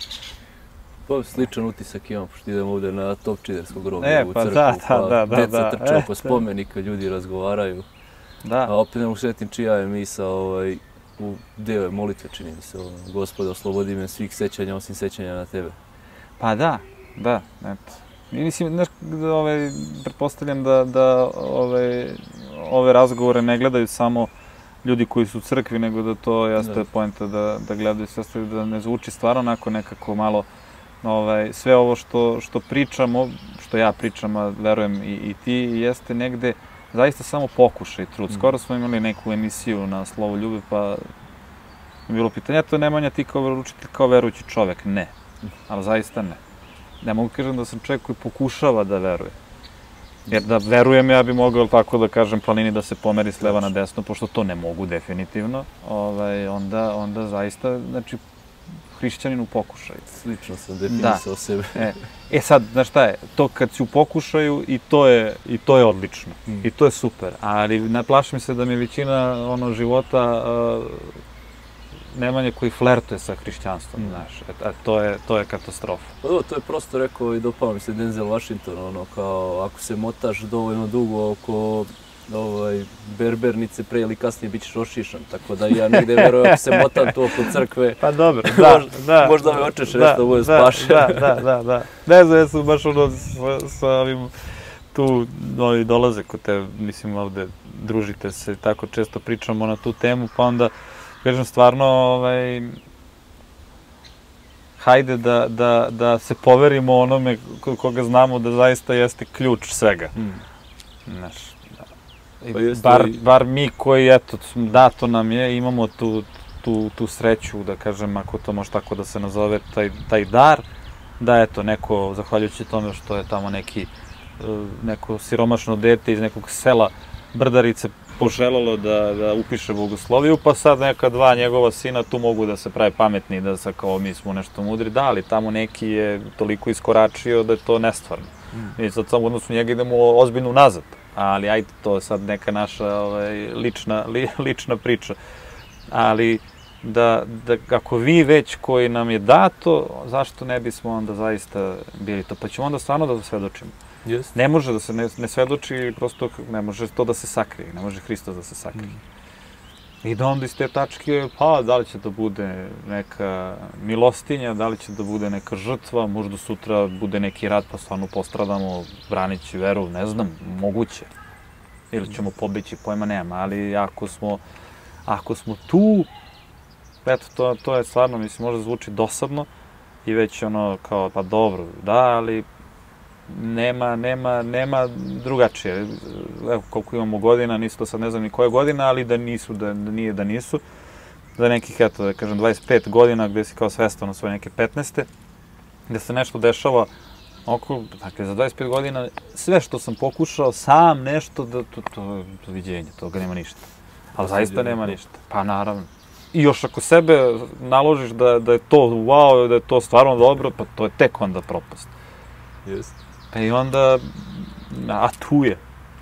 Pa sličan utisak imam, pošto idem ovde na Topčidersko groblje E, u pa crkvu, da, pa da, da, da, deca da. trče E, po spomenika, ljudi razgovaraju. Da. A opet ne mogu setim čija je misa, ovaj, u deo je molitve, čini mi se, ono, Gospode, oslobodi me svih sećanja, osim sećanja na tebe. Pa da, da, eto. I mislim, znaš, ovaj, pretpostavljam da, da ovaj, ove razgovore ne gledaju samo ljudi koji su u crkvi, nego da to jeste Da. poenta da, da gledaju sve, da ne zvuči stvarno onako nekako malo ovaj, sve ovo što, što pričamo, što ja pričam, a verujem i, i ti, jeste negde zaista samo pokušaj, trud. Mm. Skoro smo imali neku emisiju na Slovo Ljube, pa je bilo pitanje, eto Nemanja, ti kao veroučitelj, kao verujući čovek. Ne, ali zaista ne. Ne mogu kažem da sam čovjek koji pokušava da veruje. Jer da verujem, ja bi mogao tako da kažem planini da se pomeri s leva na desno, pošto to ne mogu definitivno, ovaj, onda, onda zaista, znači, hrišćanin u pokušaju. Slično sam definisao sebe. E, e sad, znaš šta je, to kad si u pokušaju i to je, i to je odlično. Mm. I to je super. Ali naplašim se da mi većina ono, života uh, Nemanje koji flertuje sa hrišćanstvom, Mm. znaš. E, to, je, to je katastrofa. Pa dobro, to je prosto rekao i dopao mi se Denzel Washington, ono, kao, ako se motaš dovoljno dugo oko ovaj, berbernice, pre ili kasnije bit ćeš ošišan, tako da ja negde verujem ako se motam tu oko crkve, Pa dobro, da, možda, da. možda me očeš da, nešto da bude spašen. Da, da, da, da. Ne znam, ja sam baš ono sa, sa ovim, tu oni dolaze kod te, mislim ovde družite se, tako često pričamo na tu temu, pa onda, kažem, stvarno, ovaj, hajde da, da, da se poverimo onome koga znamo da zaista jeste ključ svega. Mm. Znaš, Pa jeste bar, i- bar mi koji, eto, dato nam je, imamo tu, tu, tu sreću, da kažem, ako to može tako da se nazove, taj, taj dar, da eto, neko, zahvaljujući tome što je tamo neki, eh, neko siromašno dete iz nekog sela Brdarice poželalo da, da upiše bogosloviju, pa sad neka dva njegova sina tu mogu da se prave pametni, da se kao mi smo nešto mudri, da, ali tamo neki je toliko iskoračio da je to nestvarno. Mm. I sad samo u odnosu njega idemo ozbiljno nazad, ali ajde, to je sad neka naša ovaj, lična, li, lična priča. Ali da, da ako vi već koji nam je dato, zašto ne bismo onda zaista bili to? Pa ćemo onda stvarno da svedočimo. Jeste. Ne može da se ne, ne svedoči, prosto ne može to da se sakrije, ne može Hristos da se sakrije. Mm. I da onda iz te tačke, pa da li će da bude neka milostinja, da li će da bude neka žrtva, možda sutra bude neki rat pa stvarno postradamo branići veru, ne znam, moguće. Ili ćemo pobeći, pojma nema, ali ako smo, ako smo tu, eto, to, to je stvarno, mislim, možda zvuči dosadno i već ono kao, pa dobro, da, ali nema, nema, nema drugačije. Evo, koliko imamo godina, nisu to sad ne znam ni koje godina, ali da nisu, da, da nije da nisu. Za nekih, eto, da kažem, dvadeset pet godina, gde si kao svestan na svoje neke petnaeste, gde se nešto dešava oko, dakle, za dvadeset pet godina, sve što sam pokušao, sam nešto, da to, to je doviđenje, toga nema ništa. Ali zaista nema ništa. Pa naravno. I još ako sebe naložiš da, da je to wow, da je to stvarno dobro, pa to je tek onda propast. Jeste. Pa i onda, a tu je.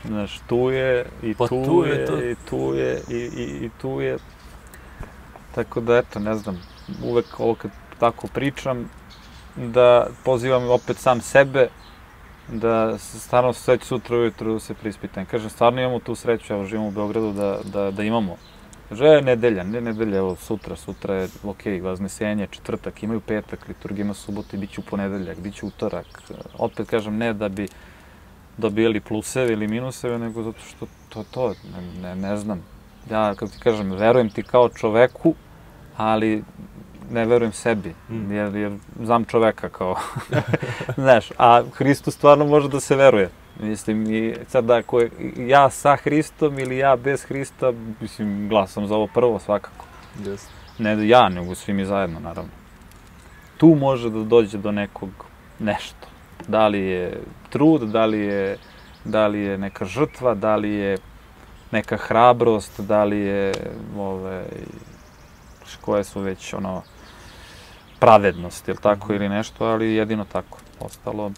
Znaš, tu je, i Pa tu, tu je je, to. i tu je, i, i, i tu je. Tako da, eto, ne znam, uvek ovo kad tako pričam, da pozivam opet sam sebe, da se stvarno već sutra ujutru se prispitam. Kažem, stvarno imamo tu sreću, evo živimo u Beogradu, da, da, da imamo. Kaže, je nedelja, ne nedelja, evo sutra, sutra je okej, Vaznesenje, četvrtak, imaju petak, liturgija ima subota i bit će u ponedeljak, bit će utorak. Opet kažem, ne da bi dobijali pluseve ili minuseve, nego zato što to, to, ne, ne, ne znam. Ja, kako ti kažem, verujem ti kao čoveku, ali ne verujem sebi, Mm. jer, jer znam čoveka kao, znaš, a Hristu stvarno može da se veruje. Mislim, i sad da ako je ja sa Hristom ili ja bez Hrista, mislim, glasam za ovo prvo svakako. Yes. Ne ja, nego svi mi zajedno, naravno. Tu može da dođe do nekog nešto. Da li je trud, da li je, da li je neka žrtva, da li je neka hrabrost, da li je, ove, koje su već, ono, pravednost, ili tako, ili nešto, ali jedino tako. Ostalo...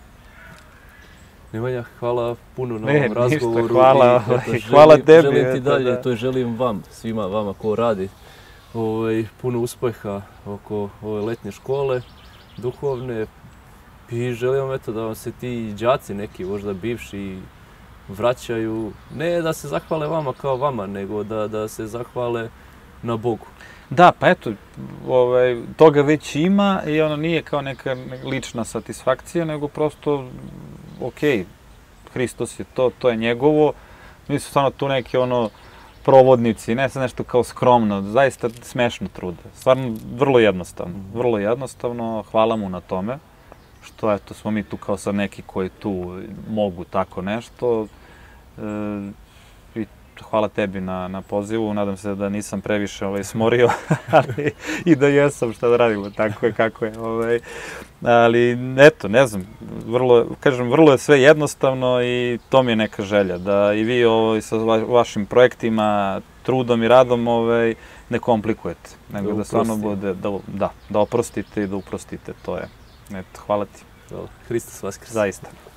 Nemanja, hvala puno na Ne, ovom ništa, razgovoru. hvala, i, eto, želim, hvala tebi, Želim ti eto, dalje, da. to želim vam, svima vama ko radi, ovaj, puno uspeha oko ove letnje škole, duhovne. I želim vam, eto, da vam se ti đaci neki, možda bivši, vraćaju, ne da se zahvale vama kao vama, nego da, da se zahvale na Bogu. Da, pa eto, ovaj, toga već ima i ono nije kao neka lična satisfakcija, nego prosto, okej, Hristos je to, to je njegovo, mi su stvarno tu neki ono provodnici, ne sad nešto kao skromno, zaista smešno trude, stvarno vrlo jednostavno, vrlo jednostavno, hvala mu na tome, što eto smo mi tu kao sad neki koji tu mogu tako nešto, e, hvala tebi na, na pozivu, nadam se da nisam previše ovaj, smorio, ali i da jesam, šta da radimo, tako je kako je. Ovaj. Ali, eto, ne znam, vrlo, kažem, vrlo je sve jednostavno i to mi je neka želja, da i vi ovaj, sa vašim projektima, trudom i radom ovaj, ne komplikujete, nego da, da stvarno bude, da, da, da oprostite i da uprostite, to je. Eto, hvala ti. Hristos Vaskrs. Zaista.